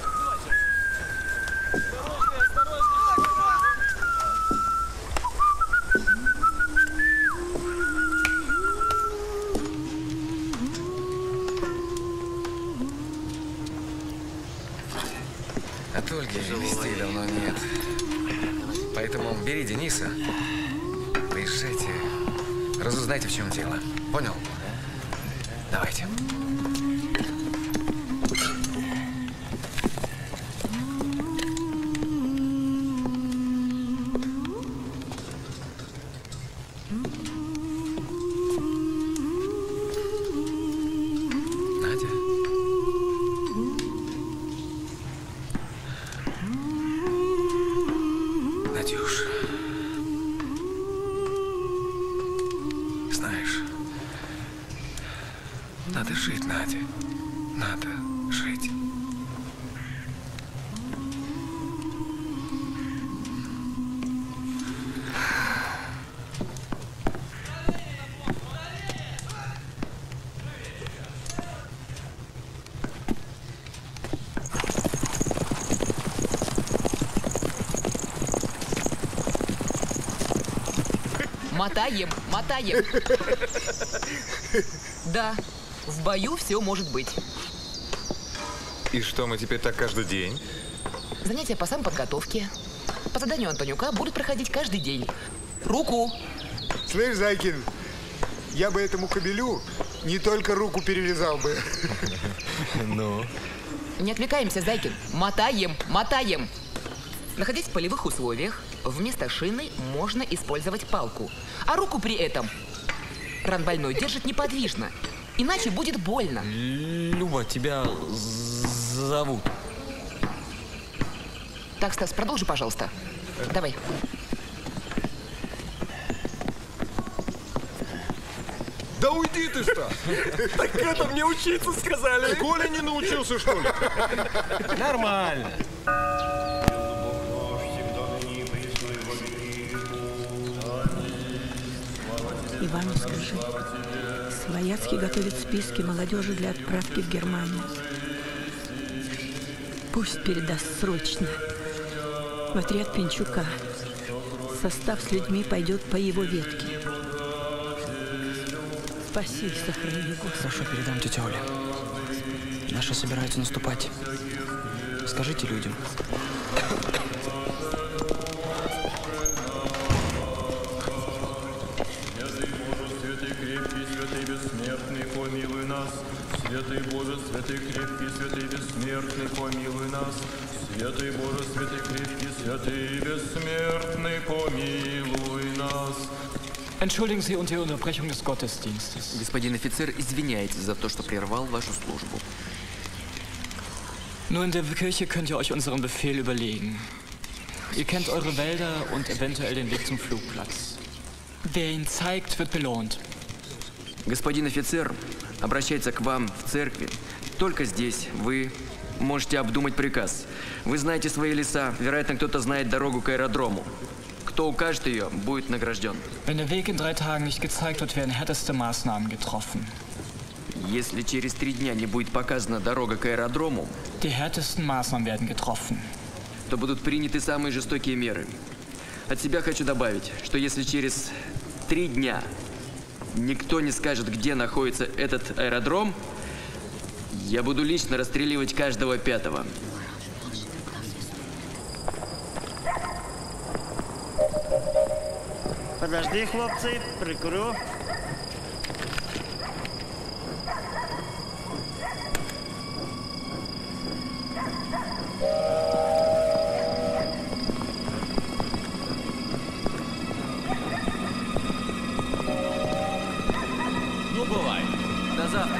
От Ольги вестей давно нет. Поэтому бери Дениса, приезжайте, разузнайте, в чем дело. Понял? Давайте. Надо жить, Надя. Надо жить. Мотаем, мотаем. Да, в бою все может быть. И что, мы теперь так каждый день? Занятия по самоподготовке. По заданию Антонюка будут проходить каждый день. Руку! Слышь, Зайкин, я бы этому кобелю не только руку перевязал бы. Ну? Не отвлекаемся, Зайкин. Мотаем, мотаем. Находясь в полевых условиях, вместо шины можно использовать палку. А руку при этом ран больной держит неподвижно. Иначе будет больно. Люба, тебя зовут. Так, Стас, продолжи, пожалуйста. Давай. Да уйди ты, Стас! Так это мне учиться сказали. Коля не научился, что ли? Нормально. Ивану скажи. Свояцкий готовит списки молодежи для отправки в Германию. Пусть передаст срочно. В отряд Пинчука. Состав с людьми пойдет по его ветке. Спаси и сохрани, Господи. Хорошо, передам, тетя Оля. Наши собираются наступать. Скажите людям. Бессмертный, помилуй нас. Святый Боже, святый крепкий, святый бессмертный, помилуй нас. Святый Боже, святый крепкий, святый бессмертный, помилуй нас. Entschuldigen Sie die Unterbrechung des Gottesdienstes. Господин офицер, извиняйтесь за то, что прервал вашу службу. Nur in der Kirche könnt ihr euch unseren Befehl überlegen. Ihr kennt eure Wälder und eventuell den Weg zum Flugplatz. Wer ihn zeigt, wird belohnt. Господин офицер обращается к вам в церкви. Только здесь вы можете обдумать приказ. Вы знаете свои леса. Вероятно, кто-то знает дорогу к аэродрому. Кто укажет ее, будет награжден. Wenn der Weg in drei Tagen nicht gezeigt wird, werden härteste Maßnahmen getroffen. Если через три дня не будет показана дорога к аэродрому, Die härtesten Maßnahmen werden getroffen. то будут приняты самые жестокие меры. От себя хочу добавить, что если через три дня никто не скажет, где находится этот аэродром, я буду лично расстреливать каждого пятого. Подожди, хлопцы, прикурю. Ну, бывай. До завтра.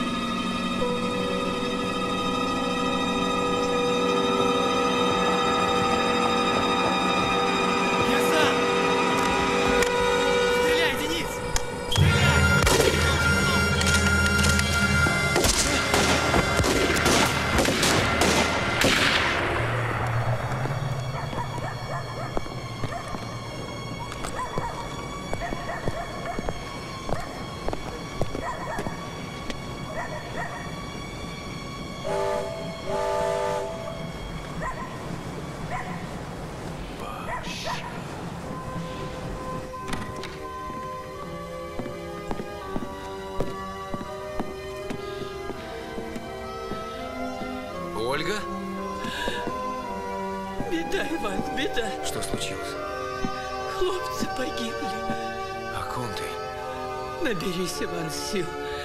Ольга? Беда, Иван, беда. Что случилось? Хлопцы погибли. О ком ты? Наберись, Иван, сил.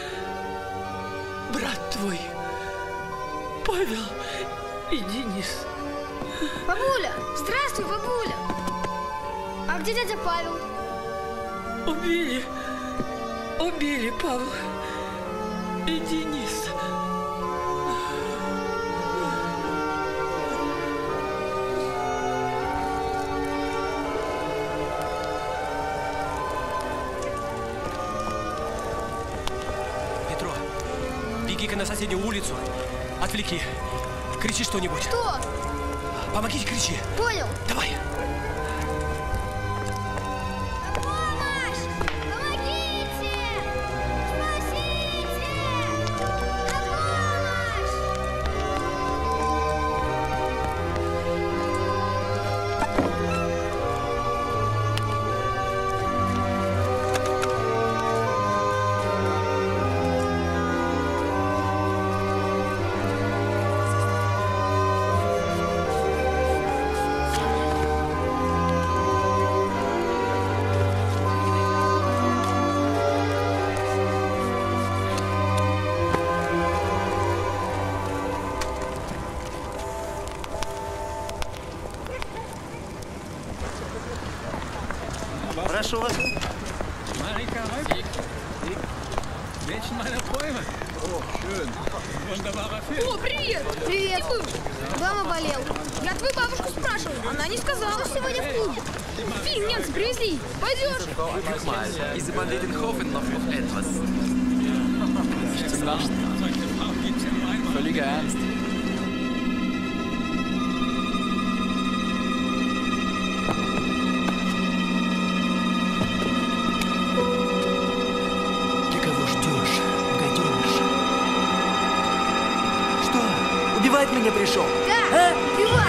Брат твой, Павел и Денис. Бабуля! Здравствуй, бабуля! А где дядя Павел? Убили. Убили Павла и Дениса. Беги-ка на соседнюю улицу. Отвлеки. Кричи что-нибудь. Что? Помогите, кричи. Понял. Давай. Помощь! Помогите! Спасите! Помощь! Прошу вас. О, привет! Привет! Дома болел. Я твою бабушку спрашивал. Она не сказала, что сегодня в клубе. Фильм немцы привезли. Пойдешь? Guck mal, diese Banditen hoffen noch auf etwas. Nichts zu lachen. Völliger Ernst. Ты кого ждешь, гаденыш? Что, убивать меня пришел? Да, а? убивать!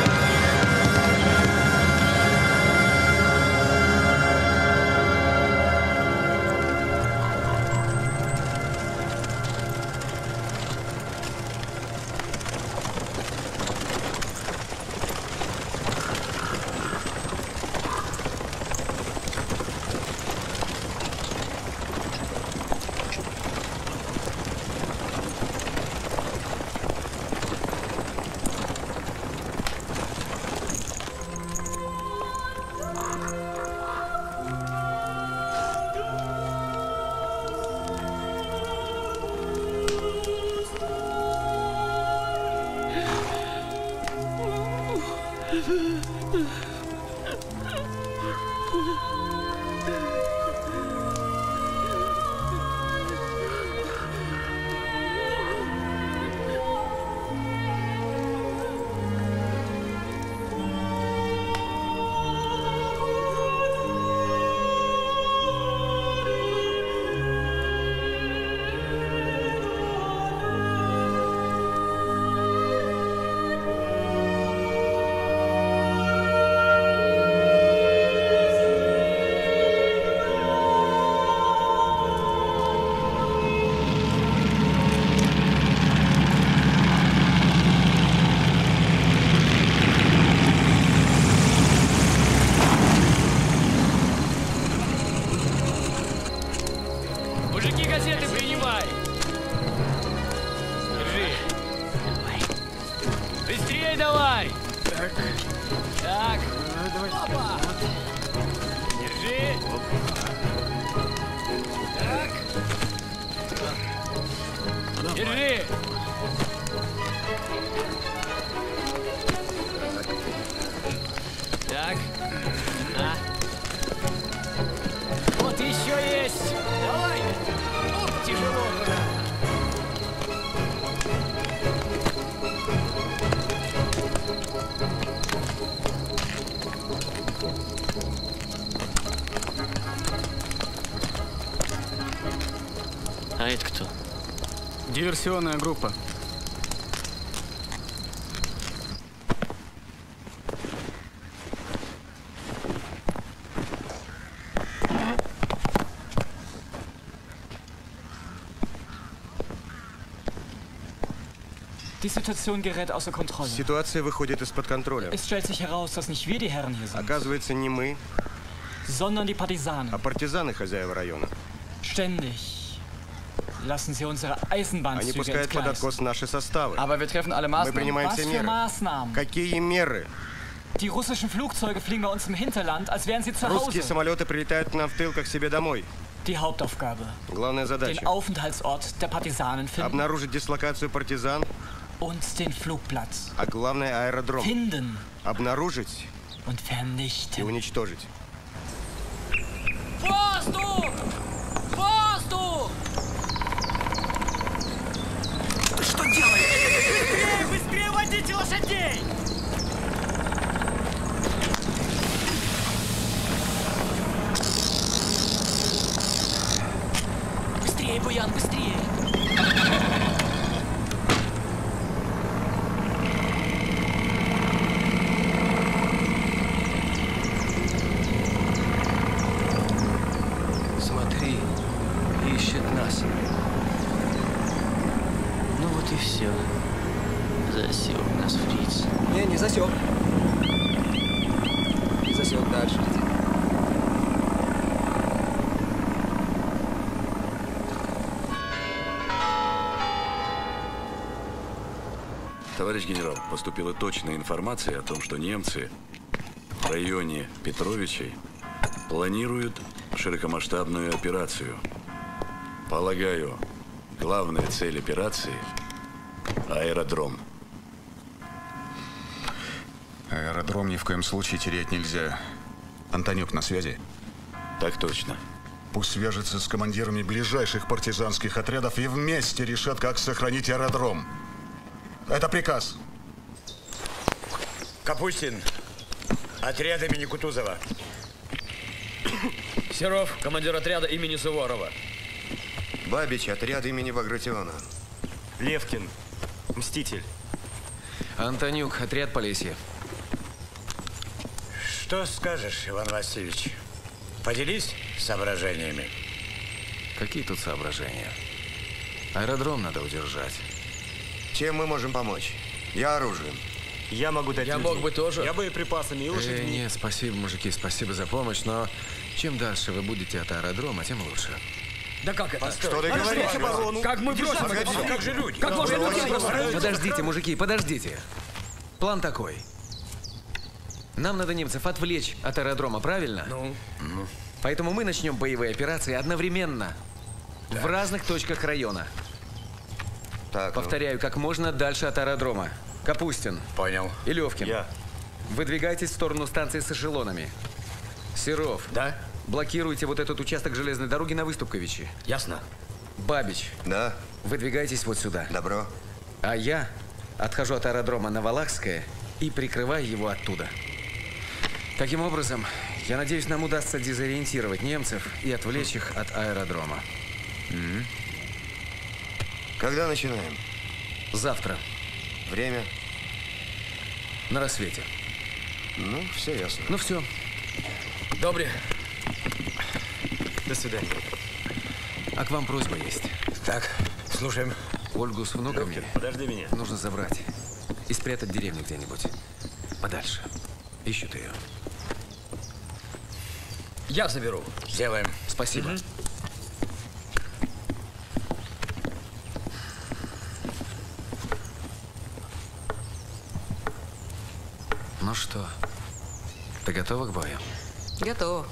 Мужики, газеты принимай! Держи! Быстрее давай! Так. Так. Опа! Держи! Так. Есть! Давай! Ух, тяжело туда. А это кто? Диверсионная группа. Die Situation gerät außer Kontrolle. Ситуация выходит из-под контроля. Es stellt sich heraus, dass nicht wir die Herren hier sind, Оказывается, не мы, sondern die Partisanen. а партизаны хозяева района. Ständig lassen sie unsere Они Eisenbahnzüge пускают под entgleisen. откос наши составы. Aber wir treffen alle Мы Maßnahmen. принимаем Was все für меры. Maßnahmen? Какие меры? Die russischen Flugzeuge fliegen bei uns im Hinterland, als wären sie zu Русские Hause. самолеты прилетают к нам в тыл, как себе домой. Die Hauptaufgabe, Главная den задача Aufenthaltsort der Partisanen – finden обнаружить дислокацию партизан, und den Flugplatz а главное – аэродром. finden Обнаружить und и vernichten. уничтожить. Воздух! Воздух! Ты что делаешь? Быстрее, быстрее водите лошадей! Быстрее, Буян, быстрее! Смотри, ищет нас. Ну вот и все. Засек нас фриц. Не, не засек. Не засек, дальше иди. Товарищ генерал, поступила точная информация о том, что немцы в районе Петровичей планируют широкомасштабную операцию. Полагаю, главная цель операции – аэродром. Аэродром ни в коем случае терять нельзя. Антонюк на связи? Так точно. Пусть свяжется с командирами ближайших партизанских отрядов и вместе решат, как сохранить аэродром. Это приказ. Капустин, отряд имени Кутузова. Серов, командир отряда имени Суворова. Бабич, отряд имени Багратиона. Левкин, Мститель. Антонюк, отряд Полесье. Что скажешь, Иван Васильевич? Поделись соображениями. Какие тут соображения? Аэродром надо удержать. Чем мы можем помочь? Я оружием. Я могу дать Я людей. мог бы тоже. Я боеприпасами и лошадьми. Э, нет, спасибо, мужики, спасибо за помощь, но чем дальше вы будете от аэродрома, тем лучше. Да как это? Что ты говоришь? Как мы бросим? Погоди. А как же люди? Как можно Люди бросать? Подождите, мужики, подождите. План такой. Нам надо немцев отвлечь от аэродрома, правильно? Ну? Ну. Поэтому мы начнем боевые операции одновременно. В разных точках района. Так, Повторяю, как можно дальше от аэродрома. Капустин. Понял. И Левкин. Я. Выдвигайтесь в сторону станции с эшелонами. Серов. Да? Блокируйте вот этот участок железной дороги на Выступковичи. Ясно. Бабич. Да. Выдвигайтесь вот сюда. Добро. А я отхожу от аэродрома на Валахское и прикрываю его оттуда. Таким образом, я надеюсь, нам удастся дезориентировать немцев и отвлечь их от аэродрома. М-м. Когда начинаем? Завтра. Время? На рассвете. Ну, все ясно. Ну все. Добре. До свидания. А к вам просьба есть. Так, слушаем. Ольгу с внуками Левкин, подожди меня. нужно забрать и спрятать в деревню где-нибудь. Подальше. Ищут ее. Я заберу. Сделаем. Спасибо. Угу. Ну что, ты готова к бою? Готова.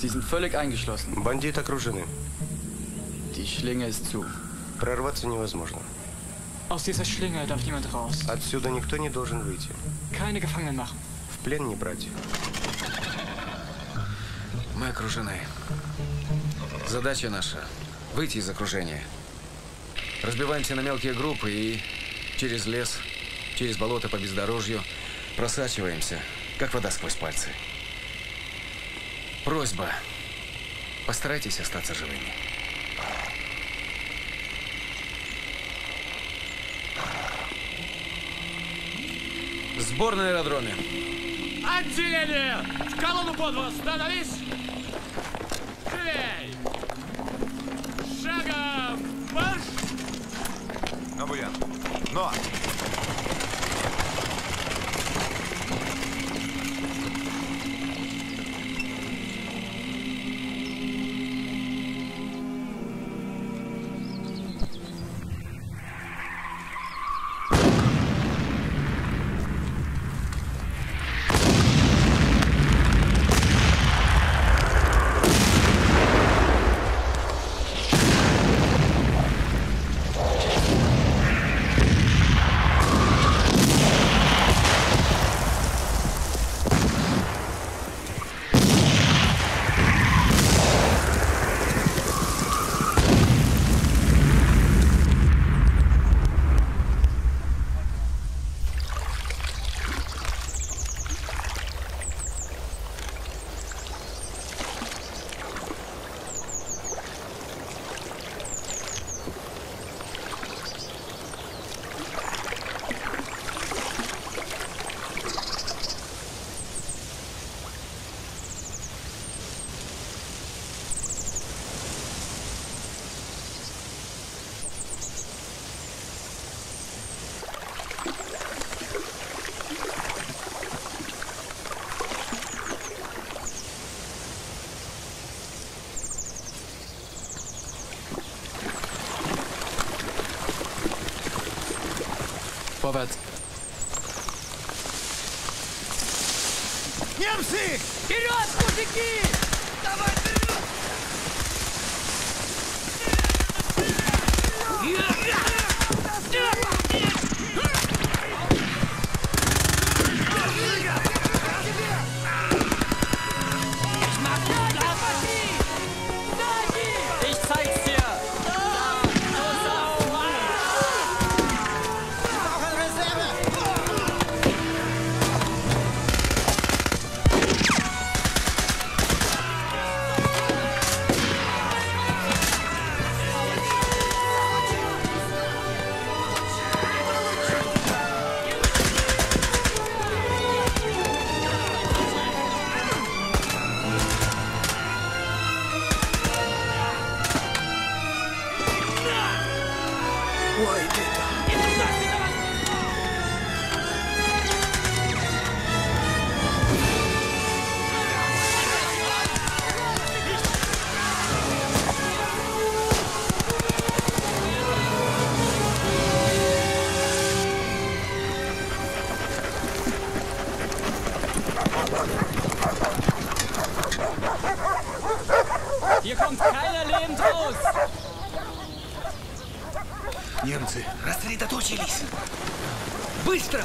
Sie sind völlig eingeschlossen. Бандиты окружены. Die Schlinge ist zu. Прорваться невозможно. Aus dieser Schlinge darf niemand raus. Отсюда никто не должен выйти. Keine Gefangenen machen. В плен не брать. Мы окружены. Задача наша – выйти из окружения. Разбиваемся на мелкие группы и через лес, через болото по бездорожью просачиваемся, как вода сквозь пальцы. Просьба – постарайтесь остаться живыми. Сбор на аэродроме. Отделение! В колонну под вас! Становись! Живей! Шагом марш! На Буян. Но! Vorwärts. Немцы! Вперед, мужики! Давай вперед! Ich zeig's dir! Hier kommt keiner lebend raus! Немцы рассредоточились! Быстро!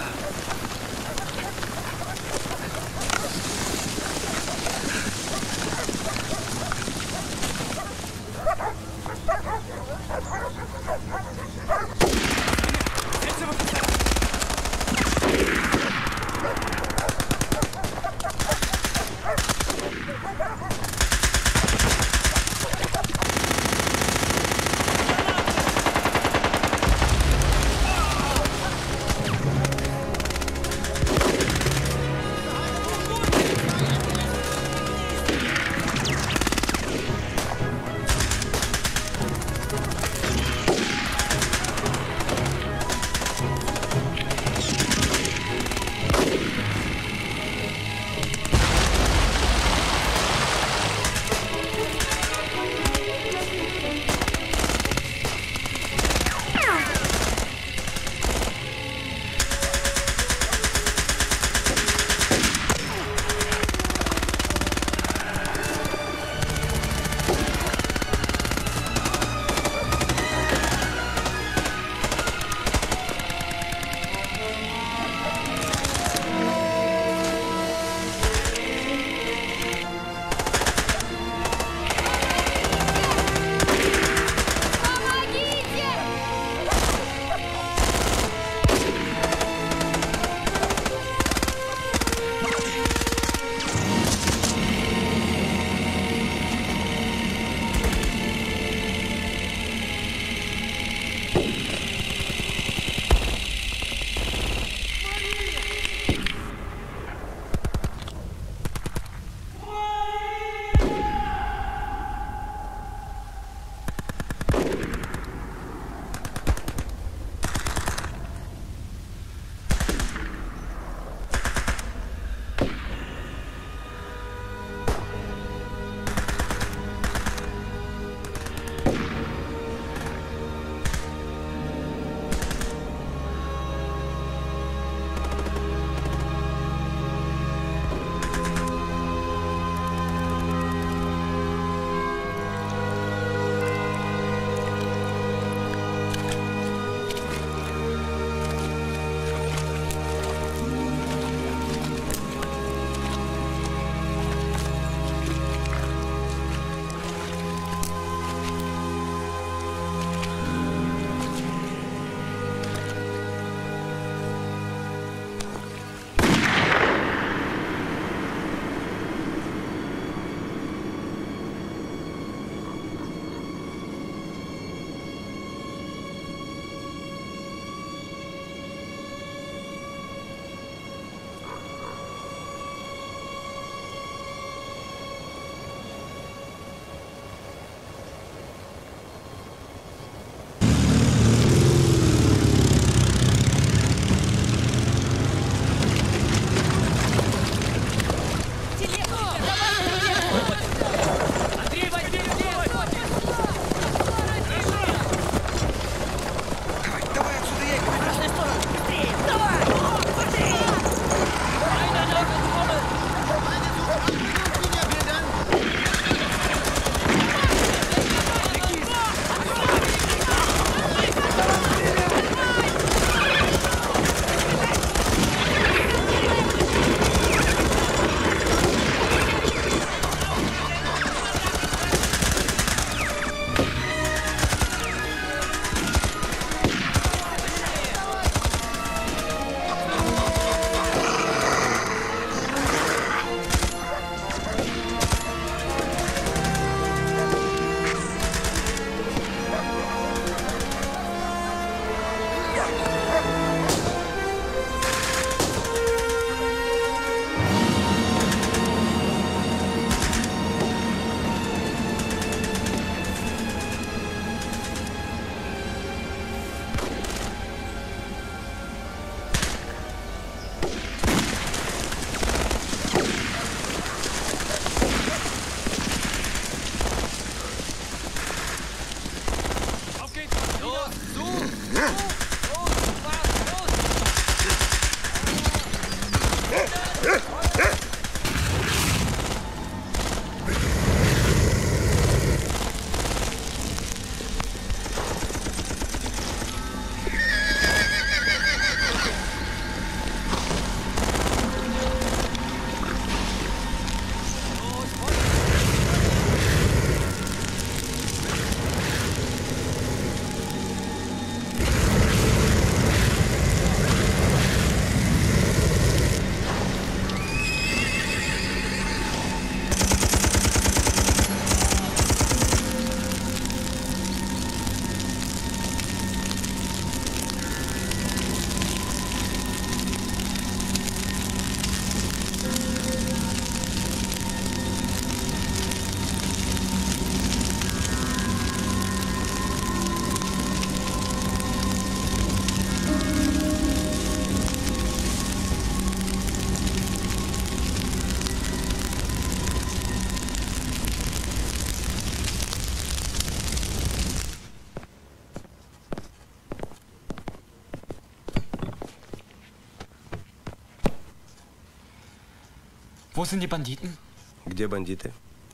Wo sind die Banditen? Где бандиты?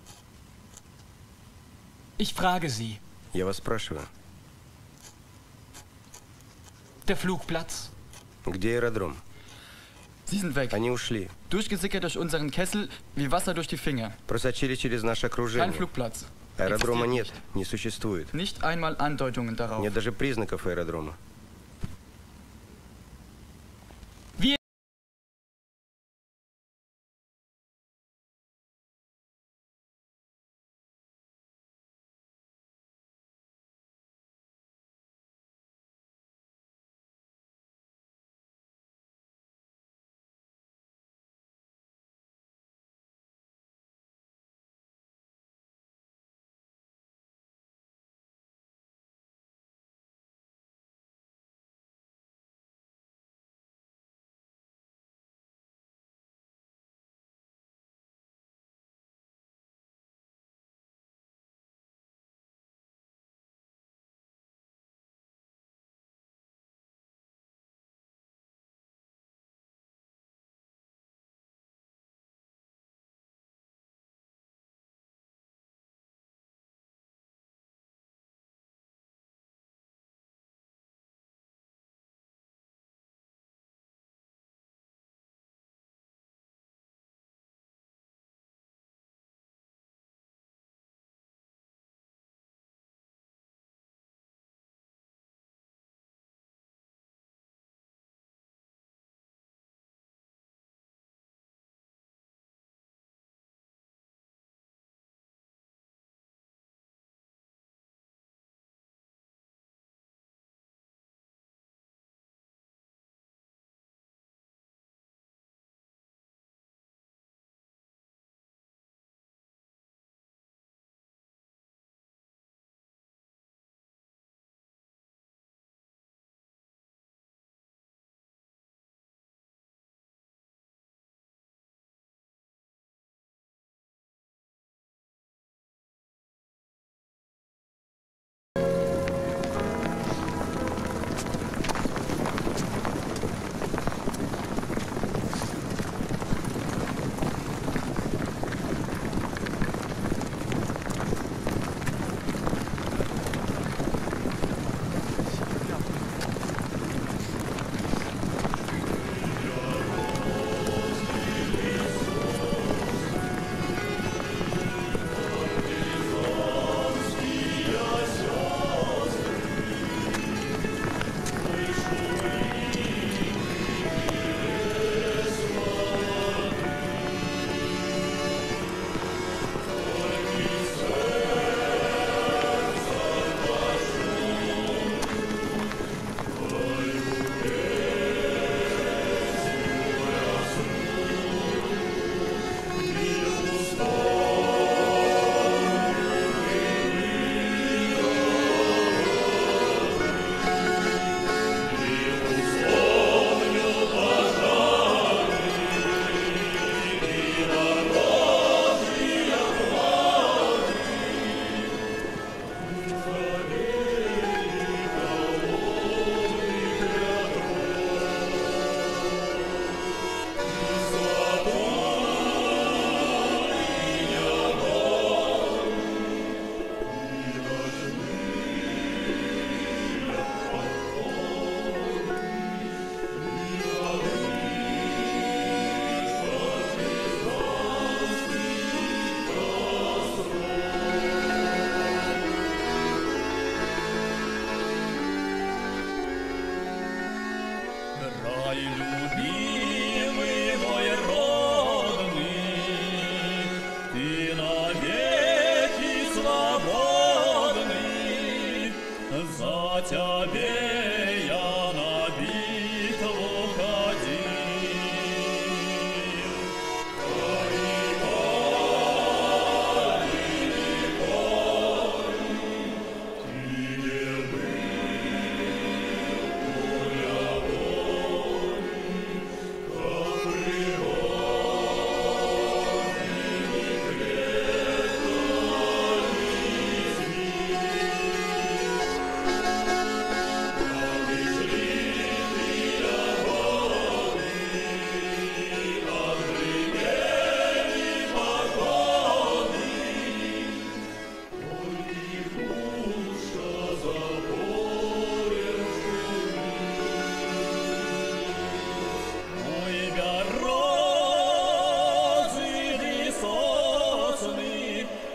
Ich frage Sie. Я вас спрашиваю. Der Flugplatz. Где аэродром? Sie sind weg. Они ушли. Durchgesickert durch unseren Kessel, wie Wasser durch die Finger. Просочили через наше Kein окружение. Flugplatz. Аэродрома нет, не существует. Nicht einmal Andeutungen darauf. Нет даже признаков аэродрома. Мой любимый, мой родный, ты навеки свободный, за тебе я на битву ходил. Далеко, далеко, ты не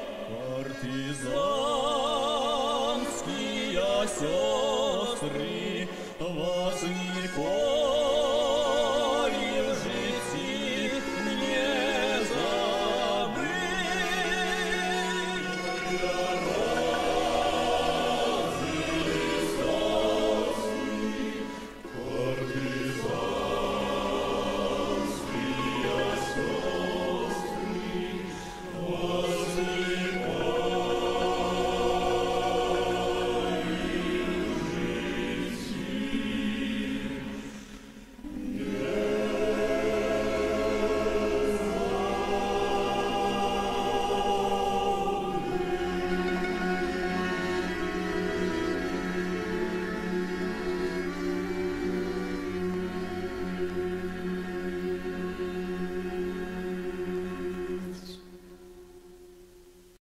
партизанские сестры.